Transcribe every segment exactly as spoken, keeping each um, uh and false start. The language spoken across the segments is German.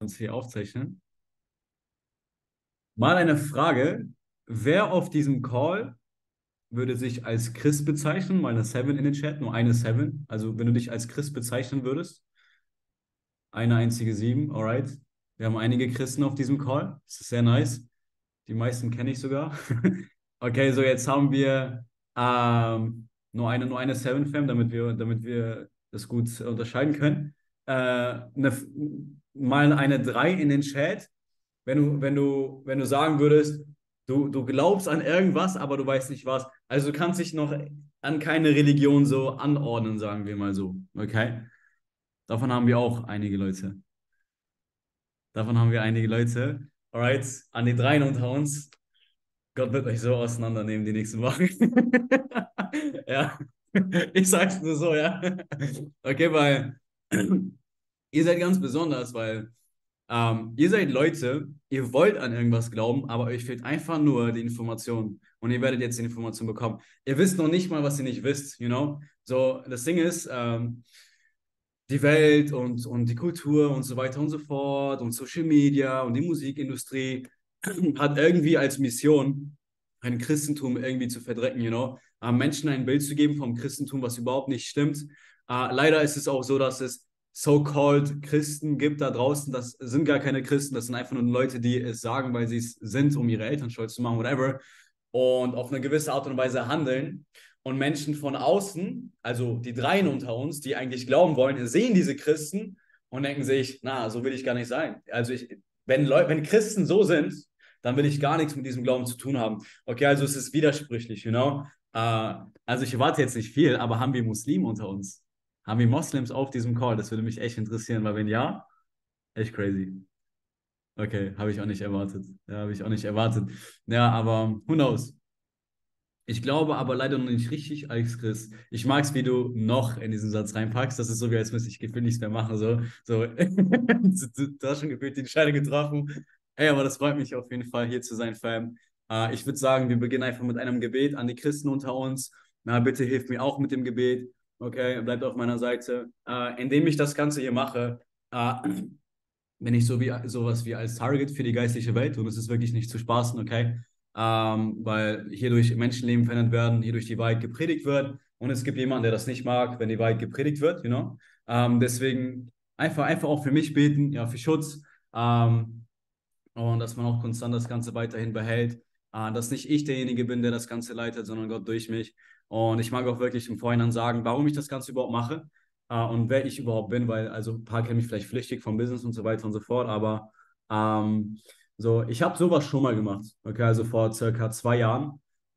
Uns hier aufzeichnen. Mal eine Frage. Wer auf diesem Call würde sich als Christ bezeichnen? Mal eine Seven in den Chat, nur eine Seven. Also wenn du dich als Christ bezeichnen würdest, eine einzige Sieben, alright. Wir haben einige Christen auf diesem Call. Das ist sehr nice. Die meisten kenne ich sogar. Okay, so jetzt haben wir ähm, nur eine, nur eine Seven Fam, damit wir, damit wir das gut unterscheiden können. Äh, eine, mal eine Drei in den Chat. Wenn du, wenn du, wenn du sagen würdest, du, du glaubst an irgendwas, aber du weißt nicht was. Also du kannst dich noch an keine Religion so anordnen, sagen wir mal so. Okay? Davon haben wir auch einige Leute. Davon haben wir einige Leute. Alright, an die Dreien unter uns. Gott wird euch so auseinandernehmen die nächsten Wochen. Ja, ich sag's nur so, ja. Okay, weil ihr seid ganz besonders, weil ähm, ihr seid Leute, ihr wollt an irgendwas glauben, aber euch fehlt einfach nur die Information. Und ihr werdet jetzt die Information bekommen. Ihr wisst noch nicht mal, was ihr nicht wisst, you know? So, das Ding ist, ähm, die Welt und, und die Kultur und so weiter und so fort und Social Media und die Musikindustrie hat irgendwie als Mission, ein Christentum irgendwie zu verdrecken, you know, äh, Menschen ein Bild zu geben vom Christentum, was überhaupt nicht stimmt. Äh, leider ist es auch so, dass es so-called Christen gibt da draußen. Das sind gar keine Christen, das sind einfach nur Leute, die es sagen, weil sie es sind, um ihre Eltern stolz zu machen, whatever. Und auf eine gewisse Art und Weise handeln. Und Menschen von außen, also die Dreien unter uns, die eigentlich glauben wollen, sehen diese Christen und denken sich, na, so will ich gar nicht sein. Also ich, wenn Leute, wenn Christen so sind, dann will ich gar nichts mit diesem Glauben zu tun haben. Okay, also es ist widersprüchlich, you know? Äh, also ich erwarte jetzt nicht viel, aber haben wir Muslime unter uns? Haben wir Moslems auf diesem Call? Das würde mich echt interessieren, weil wenn ja, echt crazy. Okay, habe ich auch nicht erwartet. Ja, habe ich auch nicht erwartet. Ja, aber who knows? Ich glaube aber leider noch nicht richtig, Alex Chris. Ich mag es, wie du noch in diesen Satz reinpackst. Das ist so, wie als müsste ich gefühlt nichts mehr machen. So, so. Du, du, du hast schon gefühlt die Entscheidung getroffen. Ey, aber das freut mich auf jeden Fall, hier zu sein, Fam. Äh, ich würde sagen, wir beginnen einfach mit einem Gebet an die Christen unter uns. Na, bitte hilf mir auch mit dem Gebet. Okay, bleibt auf meiner Seite. Äh, indem ich das Ganze hier mache, äh, bin ich so wie sowas wie als Target für die geistliche Welt und es ist wirklich nicht zu spaßen, okay? Ähm, weil hierdurch Menschenleben verändert werden, hierdurch die Wahrheit gepredigt wird und es gibt jemanden, der das nicht mag, wenn die Wahrheit gepredigt wird, you know? Ähm, deswegen einfach, einfach auch für mich beten, ja, für Schutz ähm, und dass man auch konstant das Ganze weiterhin behält, äh, dass nicht ich derjenige bin, der das Ganze leitet, sondern Gott durch mich. Und ich mag auch wirklich im Vorhinein sagen, warum ich das Ganze überhaupt mache äh, und wer ich überhaupt bin, weil also ein paar kennen mich vielleicht flüchtig vom Business und so weiter und so fort, aber ähm, so, ich habe sowas schon mal gemacht. Okay, also vor circa zwei Jahren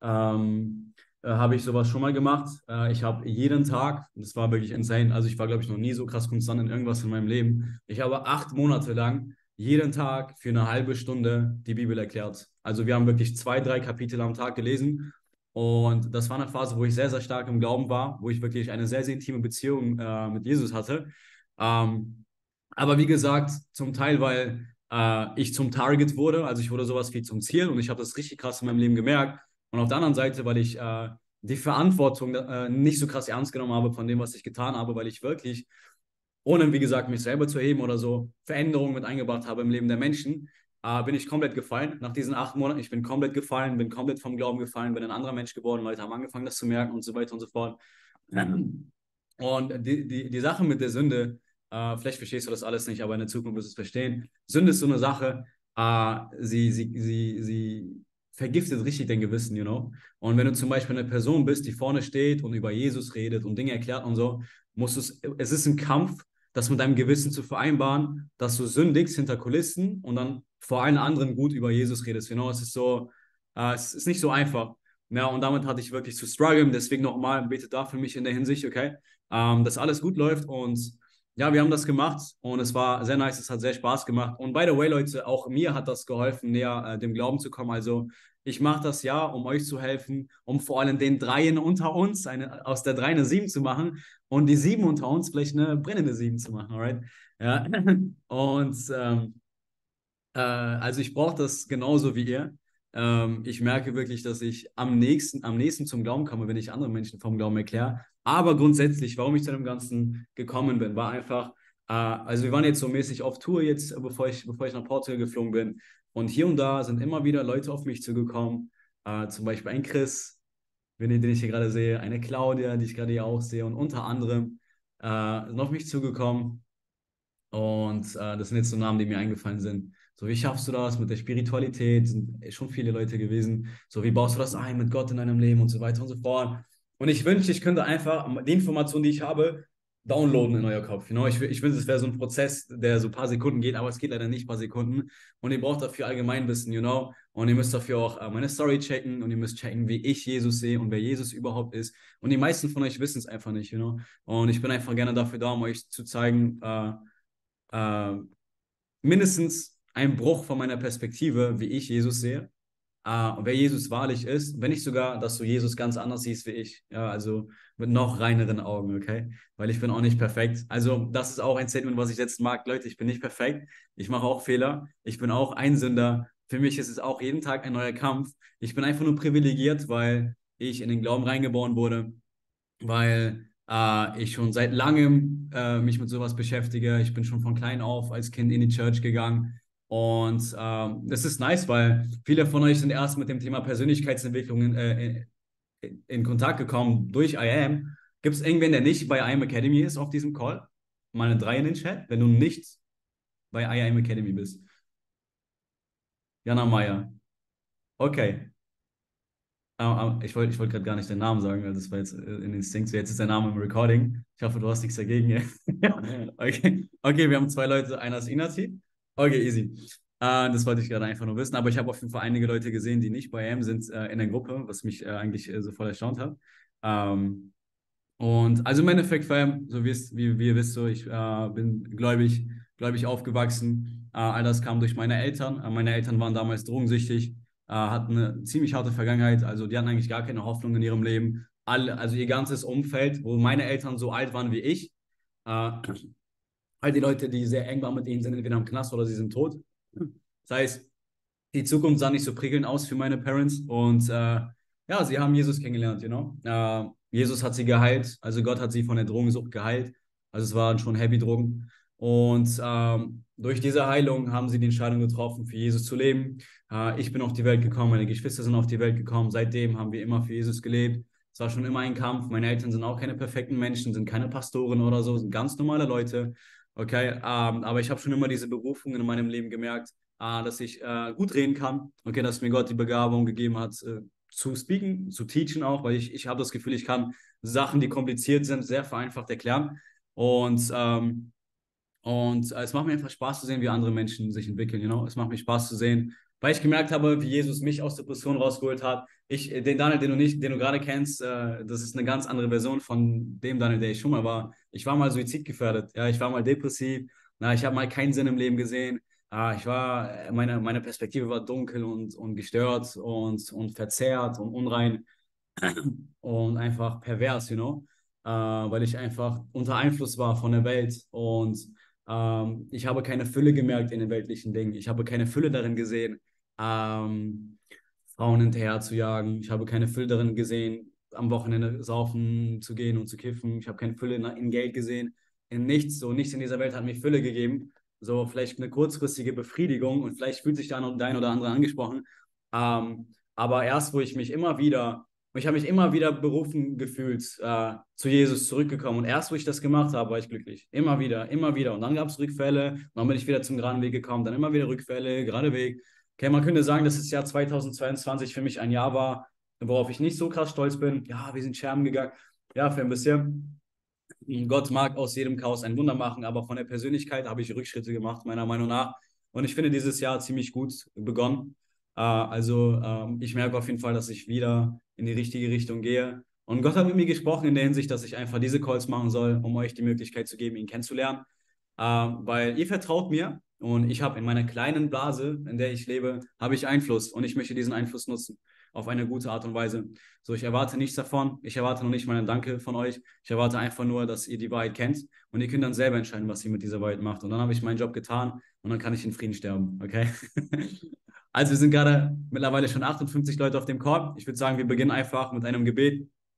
ähm, äh, habe ich sowas schon mal gemacht. Äh, ich habe jeden Tag, das war wirklich insane, also ich war, glaube ich, noch nie so krass konstant in irgendwas in meinem Leben. Ich habe acht Monate lang jeden Tag für eine halbe Stunde die Bibel erklärt. Also wir haben wirklich zwei, drei Kapitel am Tag gelesen. Und das war eine Phase, wo ich sehr, sehr stark im Glauben war, wo ich wirklich eine sehr, sehr intime Beziehung äh, mit Jesus hatte. Ähm, aber wie gesagt, zum Teil, weil äh, ich zum Target wurde, also ich wurde sowas wie zum Ziel und ich habe das richtig krass in meinem Leben gemerkt. Und auf der anderen Seite, weil ich äh, die Verantwortung äh, nicht so krass ernst genommen habe von dem, was ich getan habe, weil ich wirklich ohne, wie gesagt, mich selber zu heben oder so, Veränderungen mit eingebracht habe im Leben der Menschen, äh, bin ich komplett gefallen. Nach diesen acht Monaten, ich bin komplett gefallen, bin komplett vom Glauben gefallen, bin ein anderer Mensch geworden, Leute haben angefangen, das zu merken und so weiter und so fort. Und die, die, die Sache mit der Sünde, äh, vielleicht verstehst du das alles nicht, aber in der Zukunft wirst du es verstehen. Sünde ist so eine Sache, äh, sie, sie, sie, sie vergiftet richtig dein Gewissen, you know? Und wenn du zum Beispiel eine Person bist, die vorne steht und über Jesus redet und Dinge erklärt und so, musst du es, es ist ein Kampf, das mit deinem Gewissen zu vereinbaren, dass du sündigst hinter Kulissen und dann vor allen anderen gut über Jesus redest. Genau, es ist so, äh, es ist nicht so einfach. Ja, und damit hatte ich wirklich zu strugglen. Deswegen nochmal, bete da für mich in der Hinsicht, okay, ähm, dass alles gut läuft. Und ja, wir haben das gemacht und es war sehr nice, es hat sehr Spaß gemacht. Und by the way, Leute, auch mir hat das geholfen, näher äh, dem Glauben zu kommen. Also ich mache das ja, um euch zu helfen, um vor allem den Dreien unter uns eine, aus der Drei eine Sieben zu machen und die Sieben unter uns vielleicht eine brennende Sieben zu machen, alright? Ja. Und ähm, äh, also ich brauche das genauso wie ihr. Ähm, ich merke wirklich, dass ich am nächsten, am nächsten zum Glauben komme, wenn ich anderen Menschen vom Glauben erkläre. Aber grundsätzlich, warum ich zu dem Ganzen gekommen bin, war einfach, Äh, also wir waren jetzt so mäßig auf Tour jetzt, äh, bevor ich, bevor ich nach Portugal geflogen bin. Und hier und da sind immer wieder Leute auf mich zugekommen. Äh, zum Beispiel ein Chris, den, den ich hier gerade sehe, eine Claudia, die ich gerade hier auch sehe. Und unter anderem äh, sind auf mich zugekommen. Und äh, das sind jetzt so Namen, die mir eingefallen sind. So, wie schaffst du das mit der Spiritualität? Sind schon viele Leute gewesen. So, wie baust du das ein mit Gott in deinem Leben und so weiter und so fort. Und ich wünschte, ich könnte einfach die Informationen, die ich habe, downloaden in euer Kopf. You know? Ich, ich wünsche, es wäre so ein Prozess, der so ein paar Sekunden geht, aber es geht leider nicht ein paar Sekunden. Und ihr braucht dafür Allgemeinwissen, you know? Und ihr müsst dafür auch äh, meine Story checken und ihr müsst checken, wie ich Jesus sehe und wer Jesus überhaupt ist. Und die meisten von euch wissen es einfach nicht, you know? Und ich bin einfach gerne dafür da, um euch zu zeigen, äh, äh, mindestens ein Bruch von meiner Perspektive, wie ich Jesus sehe, äh, und wer Jesus wahrlich ist, wenn nicht sogar, dass du Jesus ganz anders siehst wie ich, ja, also mit noch reineren Augen, okay, weil ich bin auch nicht perfekt, also das ist auch ein Statement, was ich jetzt mag, Leute, ich bin nicht perfekt, ich mache auch Fehler, ich bin auch ein Sünder, für mich ist es auch jeden Tag ein neuer Kampf, ich bin einfach nur privilegiert, weil ich in den Glauben reingeboren wurde, weil äh, ich schon seit langem äh, mich mit sowas beschäftige. Ich bin schon von klein auf als Kind in die Church gegangen. Und ähm, das ist nice, weil viele von euch sind erst mit dem Thema Persönlichkeitsentwicklung in, äh, in, in Kontakt gekommen durch I Am. Gibt es irgendwen, der nicht bei I Am Academy ist auf diesem Call? Mal eine drei in den Chat, wenn du nicht bei I Am Academy bist. Jana Meyer. Okay. Ah, ah, ich wollte ich wollt gerade gar nicht den Namen sagen, weil das war jetzt äh, in Instinkt. So, jetzt ist der Name im Recording. Ich hoffe, du hast nichts dagegen. Ja. Okay. Okay, wir haben zwei Leute. Einer ist Inati. Okay, easy. Äh, das wollte ich gerade einfach nur wissen. Aber ich habe auf jeden Fall einige Leute gesehen, die nicht bei A M sind äh, in der Gruppe, was mich äh, eigentlich äh, so voll erstaunt hat. Ähm, und also im Endeffekt, Fam, so wie, es, wie, wie ihr wisst, so, ich äh, bin gläubig, gläubig aufgewachsen. Äh, all das kam durch meine Eltern. Äh, meine Eltern waren damals drogensüchtig, äh, hatten eine ziemlich harte Vergangenheit. Also die hatten eigentlich gar keine Hoffnung in ihrem Leben. Alle, also ihr ganzes Umfeld, wo meine Eltern so alt waren wie ich, äh, all die Leute, die sehr eng waren mit ihnen, sind entweder im Knast oder sie sind tot. Das heißt, die Zukunft sah nicht so prickelnd aus für meine Parents und äh, ja, sie haben Jesus kennengelernt, you know. Äh, Jesus hat sie geheilt, also Gott hat sie von der Drogensucht geheilt, also es waren schon Heavy-Drogen und ähm, durch diese Heilung haben sie die Entscheidung getroffen, für Jesus zu leben. Äh, ich bin auf die Welt gekommen, meine Geschwister sind auf die Welt gekommen, seitdem haben wir immer für Jesus gelebt. Es war schon immer ein Kampf, meine Eltern sind auch keine perfekten Menschen, sind keine Pastoren oder so, sind ganz normale Leute, okay, ähm, aber ich habe schon immer diese Berufung in meinem Leben gemerkt, äh, dass ich äh, gut reden kann. Okay, dass mir Gott die Begabung gegeben hat, äh, zu speaken, zu teachen auch, weil ich, ich habe das Gefühl, ich kann Sachen, die kompliziert sind, sehr vereinfacht erklären. Und, ähm, und äh, es macht mir einfach Spaß zu sehen, wie andere Menschen sich entwickeln, you know? Es macht mir Spaß zu sehen, weil ich gemerkt habe, wie Jesus mich aus Depression rausgeholt hat. Ich, äh, den Daniel, den du nicht, den du gerade kennst, äh, das ist eine ganz andere Version von dem Daniel, der ich schon mal war. Ich war mal suizidgefährdet, ja, ich war mal depressiv, na, ich habe mal keinen Sinn im Leben gesehen. Ah, ich war, meine, meine Perspektive war dunkel und, und gestört und, und verzerrt und unrein und einfach pervers, you know, äh, weil ich einfach unter Einfluss war von der Welt und ähm, ich habe keine Fülle gemerkt in den weltlichen Dingen. Ich habe keine Fülle darin gesehen, ähm, Frauen hinterher zu jagen. Ich habe keine Fülle darin gesehen, am Wochenende saufen zu gehen und zu kiffen. Ich habe keine Fülle in, in Geld gesehen, in nichts. So nichts in dieser Welt hat mir Fülle gegeben. So vielleicht eine kurzfristige Befriedigung und vielleicht fühlt sich da noch dein oder andere angesprochen. Ähm, aber erst, wo ich mich immer wieder und ich habe mich immer wieder berufen gefühlt, äh, zu Jesus zurückgekommen. Und erst, wo ich das gemacht habe, war ich glücklich. Immer wieder, immer wieder. Und dann gab es Rückfälle. Und dann bin ich wieder zum geraden Weg gekommen. Dann immer wieder Rückfälle, gerade Weg. Okay, man könnte sagen, dass das Jahr zweitausendzweiundzwanzig für mich ein Jahr war, worauf ich nicht so krass stolz bin. Ja, wir sind Scherben gegangen. Ja, für ein bisschen. Gott mag aus jedem Chaos ein Wunder machen, aber von der Persönlichkeit habe ich Rückschritte gemacht, meiner Meinung nach. Und ich finde dieses Jahr ziemlich gut begonnen. Äh, also ähm, ich merke auf jeden Fall, dass ich wieder in die richtige Richtung gehe. Und Gott hat mit mir gesprochen in der Hinsicht, dass ich einfach diese Calls machen soll, um euch die Möglichkeit zu geben, ihn kennenzulernen. Ähm, weil ihr vertraut mir und ich habe in meiner kleinen Blase, in der ich lebe, habe ich Einfluss und ich möchte diesen Einfluss nutzen auf eine gute Art und Weise. So, ich erwarte nichts davon. Ich erwarte noch nicht mal ein Danke von euch. Ich erwarte einfach nur, dass ihr die Wahrheit kennt und ihr könnt dann selber entscheiden, was ihr mit dieser Wahrheit macht. Und dann habe ich meinen Job getan und dann kann ich in Frieden sterben, okay? Also wir sind gerade mittlerweile schon achtundfünfzig Leute auf dem Call. Ich würde sagen, wir beginnen einfach mit einem Gebet.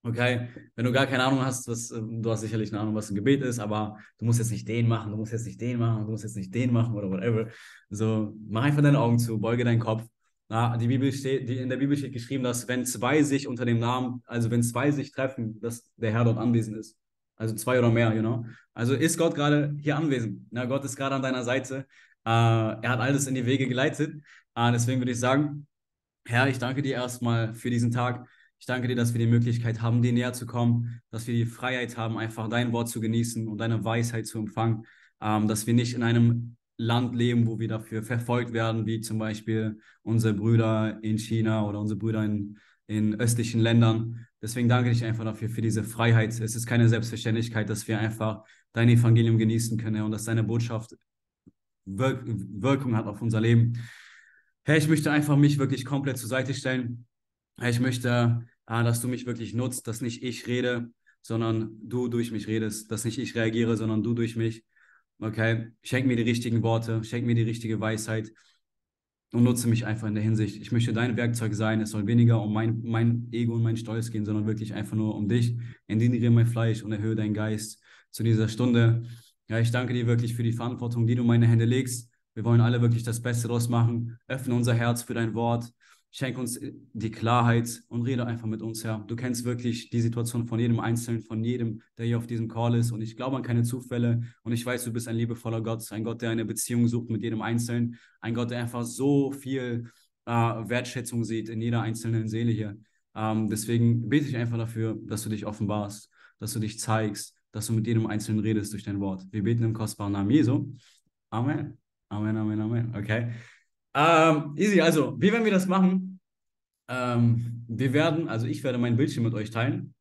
Okay, wenn du gar keine Ahnung hast, was, äh, du hast sicherlich eine Ahnung, was ein Gebet ist, aber du musst jetzt nicht den machen, du musst jetzt nicht den machen, du musst jetzt nicht den machen oder whatever. So, mach einfach deine Augen zu, beuge deinen Kopf. Na, die Bibel steht, die, in der Bibel steht geschrieben, dass wenn zwei sich unter dem Namen, also wenn zwei sich treffen, dass der Herr dort anwesend ist. Also zwei oder mehr, you know. Also ist Gott gerade hier anwesend. Na, Gott ist gerade an deiner Seite. Äh, er hat alles in die Wege geleitet. Äh, deswegen würde ich sagen, Herr, ich danke dir erstmal für diesen Tag. Ich danke dir, dass wir die Möglichkeit haben, dir näher zu kommen, dass wir die Freiheit haben, einfach dein Wort zu genießen und deine Weisheit zu empfangen, ähm, dass wir nicht in einem Land leben, wo wir dafür verfolgt werden, wie zum Beispiel unsere Brüder in China oder unsere Brüder in, in östlichen Ländern. Deswegen danke ich einfach dafür, für diese Freiheit. Es ist keine Selbstverständlichkeit, dass wir einfach dein Evangelium genießen können, Herr, und dass deine Botschaft Wirk Wirkung hat auf unser Leben. Herr, ich möchte einfach mich wirklich komplett zur Seite stellen. Herr, ich möchte, äh, dass du mich wirklich nutzt, dass nicht ich rede, sondern du durch mich redest, dass nicht ich reagiere, sondern du durch mich. Okay, schenk mir die richtigen Worte, schenk mir die richtige Weisheit und nutze mich einfach in der Hinsicht. Ich möchte dein Werkzeug sein. Es soll weniger um mein, mein Ego und mein Stolz gehen, sondern wirklich einfach nur um dich. Endiere mein Fleisch und erhöhe deinen Geist zu dieser Stunde. Ja, ich danke dir wirklich für die Verantwortung, die du in meine Hände legst. Wir wollen alle wirklich das Beste daraus machen. Öffne unser Herz für dein Wort. Schenk uns die Klarheit und rede einfach mit uns, Herr. Du kennst wirklich die Situation von jedem Einzelnen, von jedem, der hier auf diesem Call ist. Und ich glaube an keine Zufälle. Und ich weiß, du bist ein liebevoller Gott, ein Gott, der eine Beziehung sucht mit jedem Einzelnen. Ein Gott, der einfach so viel äh, Wertschätzung sieht in jeder einzelnen Seele hier. Ähm, deswegen bete ich einfach dafür, dass du dich offenbarst, dass du dich zeigst, dass du mit jedem Einzelnen redest durch dein Wort. Wir beten im kostbaren Namen Jesu. Amen. Amen, Amen, Amen. Okay. Ähm, easy, also, wie werden wir das machen? Ähm, wir werden, also ich werde meinen Bildschirm mit euch teilen.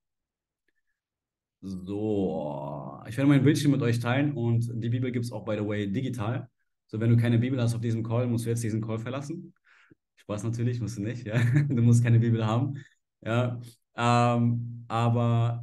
So, ich werde meinen Bildschirm mit euch teilen und die Bibel gibt es auch, by the way, digital. So, wenn du keine Bibel hast auf diesem Call, musst du jetzt diesen Call verlassen. Spaß natürlich, musst du nicht, ja. Du musst keine Bibel haben. Ja. Ähm, aber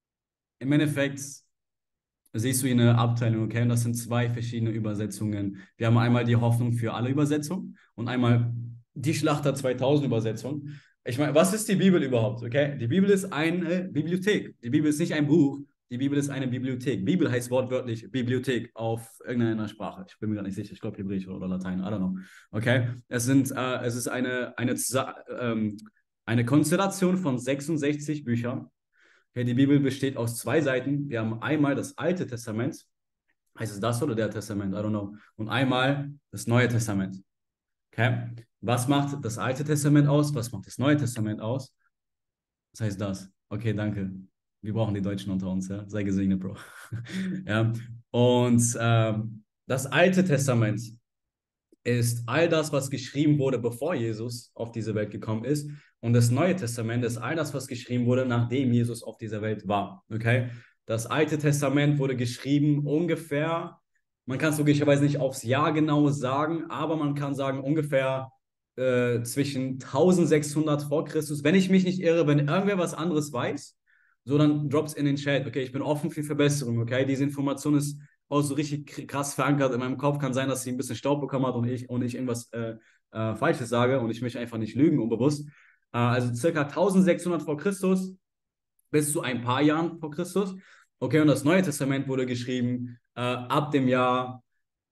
im Endeffekt siehst du hier eine Abteilung, okay? Und das sind zwei verschiedene Übersetzungen. Wir haben einmal die Hoffnung für alle Übersetzung und einmal die Schlachter zweitausend Übersetzung. Ich meine, was ist die Bibel überhaupt, okay? Die Bibel ist eine Bibliothek. Die Bibel ist nicht ein Buch, die Bibel ist eine Bibliothek. Bibel heißt wortwörtlich Bibliothek auf irgendeiner Sprache. Ich bin mir gar nicht sicher, ich glaube Hebräisch oder Latein, I don't know. Okay? Es sind, äh, es ist eine, eine, ähm, eine Konstellation von sechsundsechzig Büchern. Okay, die Bibel besteht aus zwei Seiten. Wir haben einmal das Alte Testament, heißt es das oder der Testament? I don't know. Und einmal das Neue Testament. Okay? Was macht das Alte Testament aus? Was macht das Neue Testament aus? Das heißt das. Okay, danke. Wir brauchen die Deutschen unter uns, ja. Sei gesegnet, Bro. Ja. Und ähm, das Alte Testament ist all das, was geschrieben wurde, bevor Jesus auf diese Welt gekommen ist. Und das Neue Testament ist all das, was geschrieben wurde, nachdem Jesus auf dieser Welt war. Okay? Das Alte Testament wurde geschrieben ungefähr, man kann es logischerweise nicht aufs Jahr genau sagen, aber man kann sagen ungefähr äh, zwischen eintausendsechshundert vor Christus. Wenn ich mich nicht irre, wenn irgendwer was anderes weiß, so dann drop's in den Chat. Okay, ich bin offen für Verbesserung. Okay, diese Information ist auch so richtig krass verankert in meinem Kopf. Kann sein, dass sie ein bisschen Staub bekommen hat und ich, und ich irgendwas äh, äh, Falsches sage und ich möchte einfach nicht lügen, unbewusst. Äh, also circa eintausendsechshundert vor Christus bis zu ein paar Jahren vor Christus. Okay, und das Neue Testament wurde geschrieben äh, ab dem Jahr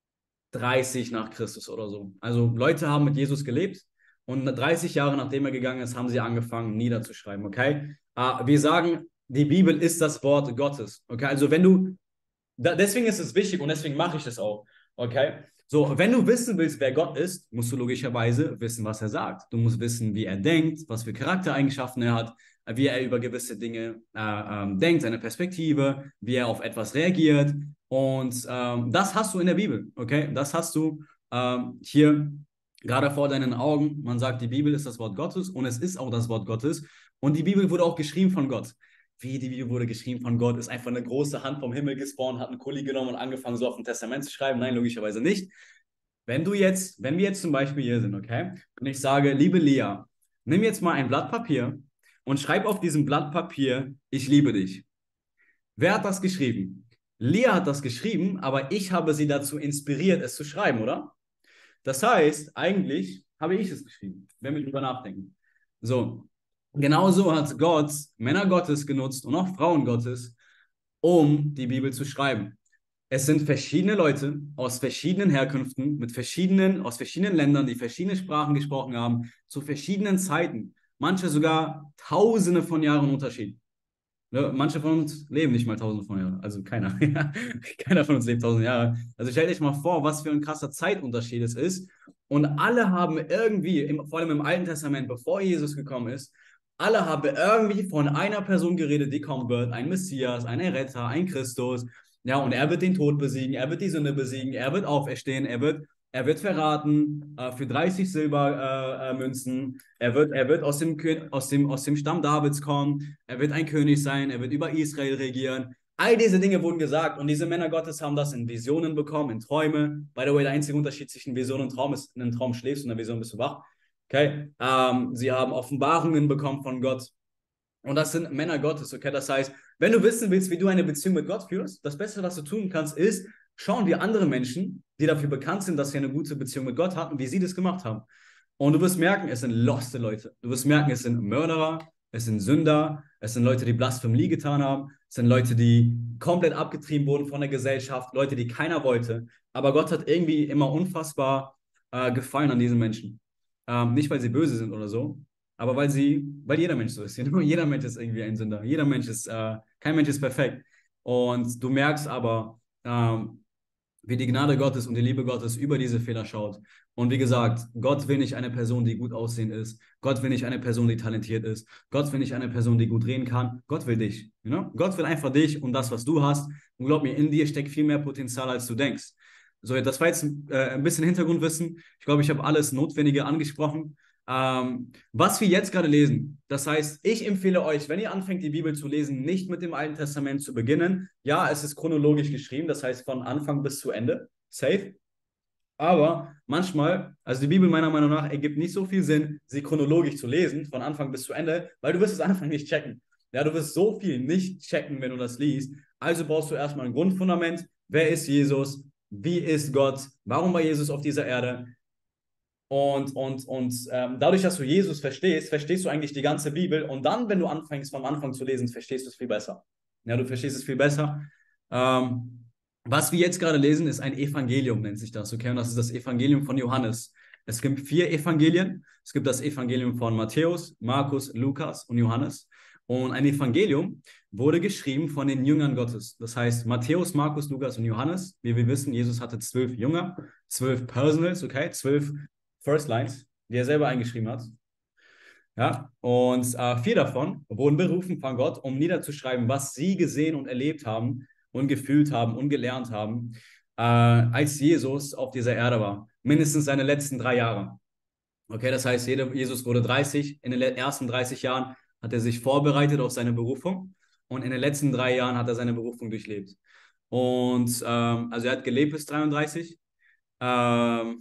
dreißig nach Christus oder so. Also Leute haben mit Jesus gelebt und dreißig Jahre nachdem er gegangen ist, haben sie angefangen niederzuschreiben, okay? Äh, wir sagen, die Bibel ist das Wort Gottes, okay? Also wenn du, da, deswegen ist es wichtig und deswegen mache ich das auch, okay? So, wenn du wissen willst, wer Gott ist, musst du logischerweise wissen, was er sagt. Du musst wissen, wie er denkt, was für Charaktereigenschaften er hat, wie er über gewisse Dinge äh, ähm, denkt, seine Perspektive, wie er auf etwas reagiert. Und ähm, das hast du in der Bibel, okay? Das hast du ähm, hier gerade vor deinen Augen. Man sagt, die Bibel ist das Wort Gottes und es ist auch das Wort Gottes. Und die Bibel wurde auch geschrieben von Gott. Wie die Bibel wurde geschrieben von Gott, ist einfach eine große Hand vom Himmel gespawnt, hat einen Kuli genommen und angefangen, so auf ein Testament zu schreiben. Nein, logischerweise nicht. Wenn du jetzt, wenn wir jetzt zum Beispiel hier sind, okay, und ich sage, liebe Lia, nimm jetzt mal ein Blatt Papier und schreib auf diesem Blatt Papier, ich liebe dich. Wer hat das geschrieben? Lia hat das geschrieben, aber ich habe sie dazu inspiriert, es zu schreiben, oder? Das heißt, eigentlich habe ich es geschrieben, wenn wir drüber nachdenken. So, Genauso hat Gott Männer Gottes genutzt und auch Frauen Gottes, um die Bibel zu schreiben. Es sind verschiedene Leute aus verschiedenen Herkünften, mit verschiedenen, aus verschiedenen Ländern, die verschiedene Sprachen gesprochen haben, zu verschiedenen Zeiten. Manche sogar Tausende von Jahren Unterschied. Ne, manche von uns leben nicht mal tausende von Jahren. Also keiner. Keiner von uns lebt tausend Jahre. Also stellt euch mal vor, was für ein krasser Zeitunterschied es ist. Und alle haben irgendwie, im, vor allem im Alten Testament, bevor Jesus gekommen ist, alle haben irgendwie von einer Person geredet, die kommen wird. Ein Messias, ein Erretter, ein Christus. Ja, und er wird den Tod besiegen, er wird die Sünde besiegen, er wird auferstehen, er wird, er wird verraten äh, für dreißig Silbermünzen. Äh, äh, er wird, er wird aus dem, aus, dem, aus dem Stamm Davids kommen, er wird ein König sein, er wird über Israel regieren. All diese Dinge wurden gesagt und diese Männer Gottes haben das in Visionen bekommen, in Träume. By the way, der einzige Unterschied zwischen Vision und Traum ist, in einem Traum schläfst und in einer Vision bist du wach. Okay? Ähm, sie haben Offenbarungen bekommen von Gott. Und das sind Männer Gottes, okay? Das heißt, wenn du wissen willst, wie du eine Beziehung mit Gott führst, das Beste, was du tun kannst, ist, schauen, wie andere Menschen, die dafür bekannt sind, dass sie eine gute Beziehung mit Gott hatten, wie sie das gemacht haben. Und du wirst merken, es sind loste Leute. Du wirst merken, es sind Mörderer, es sind Sünder, es sind Leute, die Blasphamie getan haben, es sind Leute, die komplett abgetrieben wurden von der Gesellschaft, Leute, die keiner wollte. Aber Gott hat irgendwie immer unfassbar äh, Gefallen an diesen Menschen. Ähm, nicht, weil sie böse sind oder so, aber weil sie, weil jeder Mensch so ist. Jeder Mensch ist irgendwie ein Sünder. Jeder Mensch ist, äh, kein Mensch ist perfekt. Und du merkst aber, ähm, wie die Gnade Gottes und die Liebe Gottes über diese Fehler schaut. Und wie gesagt, Gott will nicht eine Person, die gut aussehen ist. Gott will nicht eine Person, die talentiert ist. Gott will nicht eine Person, die gut reden kann. Gott will dich. You know? Gott will einfach dich und das, was du hast. Und glaub mir, in dir steckt viel mehr Potenzial, als du denkst. So, das war jetzt äh, ein bisschen Hintergrundwissen. Ich glaube, ich habe alles Notwendige angesprochen. Ähm, was wir jetzt gerade lesen, das heißt, ich empfehle euch, wenn ihr anfängt, die Bibel zu lesen, nicht mit dem Alten Testament zu beginnen. Ja, es ist chronologisch geschrieben, das heißt von Anfang bis zu Ende. Safe. Aber manchmal, also die Bibel meiner Meinung nach ergibt nicht so viel Sinn, sie chronologisch zu lesen, von Anfang bis zu Ende, weil du wirst es Anfang nicht checken. Ja, du wirst so viel nicht checken, wenn du das liest. Also brauchst du erstmal ein Grundfundament. Wer ist Jesus? Wie ist Gott? Warum war Jesus auf dieser Erde? Und, und, und ähm, dadurch, dass du Jesus verstehst, verstehst du eigentlich die ganze Bibel. Und dann, wenn du anfängst, vom Anfang zu lesen, verstehst du es viel besser. Ja, du verstehst es viel besser. Ähm, was wir jetzt gerade lesen, ist ein Evangelium, nennt sich das. Okay, und das ist das Evangelium von Johannes. Es gibt vier Evangelien. Es gibt das Evangelium von Matthäus, Markus, Lukas und Johannes. Und ein Evangelium wurde geschrieben von den Jüngern Gottes. Das heißt, Matthäus, Markus, Lukas und Johannes. Wie wir wissen, Jesus hatte zwölf Jünger, zwölf Personals, okay, zwölf First Lines, die er selber eingeschrieben hat. Ja, und äh, vier davon wurden berufen von Gott, um niederzuschreiben, was sie gesehen und erlebt haben und gefühlt haben und gelernt haben, äh, als Jesus auf dieser Erde war. Mindestens seine letzten drei Jahre. Okay, das heißt, Jesus wurde dreißig. In den ersten dreißig Jahren hat er sich vorbereitet auf seine Berufung und in den letzten drei Jahren hat er seine Berufung durchlebt. Und ähm, also er hat gelebt bis dreiunddreißig. Ähm,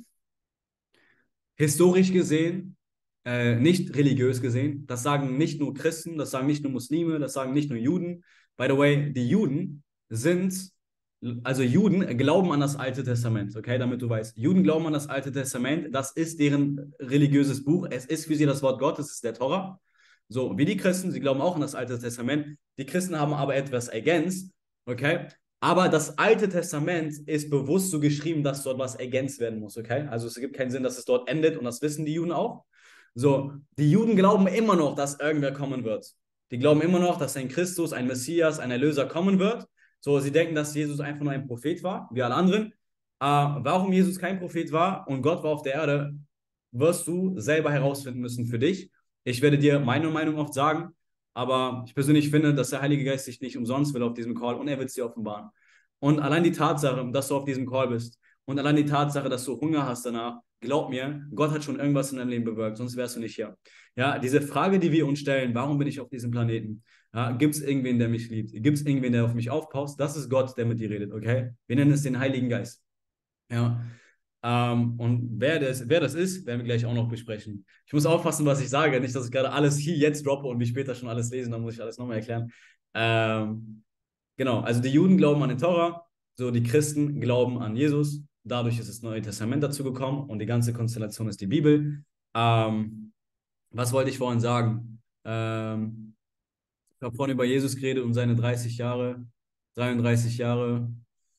Historisch gesehen, äh, nicht religiös gesehen. Das sagen nicht nur Christen, das sagen nicht nur Muslime, das sagen nicht nur Juden. By the way, die Juden sind, also Juden glauben an das Alte Testament, okay, damit du weißt. Juden glauben an das Alte Testament, das ist deren religiöses Buch, es ist für sie das Wort Gottes, es ist der Tora. So, wie die Christen, sie glauben auch an das Alte Testament. Die Christen haben aber etwas ergänzt, okay? Aber das Alte Testament ist bewusst so geschrieben, dass dort was ergänzt werden muss, okay? Also es gibt keinen Sinn, dass es dort endet und das wissen die Juden auch. So, die Juden glauben immer noch, dass irgendwer kommen wird. Die glauben immer noch, dass ein Christus, ein Messias, ein Erlöser kommen wird. So, sie denken, dass Jesus einfach nur ein Prophet war, wie alle anderen. Äh, warum Jesus kein Prophet war und Gott war auf der Erde, wirst du selber herausfinden müssen für dich. Ich werde dir meine Meinung oft sagen, aber ich persönlich finde, dass der Heilige Geist sich nicht umsonst will auf diesem Call und er wird es dir offenbaren. Und allein die Tatsache, dass du auf diesem Call bist und allein die Tatsache, dass du Hunger hast danach, glaub mir, Gott hat schon irgendwas in deinem Leben bewirkt, sonst wärst du nicht hier. Ja, diese Frage, die wir uns stellen, warum bin ich auf diesem Planeten? Ja, gibt es irgendwen, der mich liebt? Gibt es irgendwen, der auf mich aufpasst? Das ist Gott, der mit dir redet, okay? Wir nennen es den Heiligen Geist. Ja, ähm, und wer das, wer das ist, werden wir gleich auch noch besprechen. Ich muss aufpassen, was ich sage, nicht, dass ich gerade alles hier jetzt droppe und wir später schon alles lesen, dann muss ich alles nochmal erklären. Ähm, genau, also die Juden glauben an den Tora, so die Christen glauben an Jesus. Dadurch ist das Neue Testament dazu gekommen und die ganze Konstellation ist die Bibel. Ähm, was wollte ich vorhin sagen? Ähm, ich habe vorhin über Jesus geredet und seine dreißig Jahre, dreiunddreißig Jahre.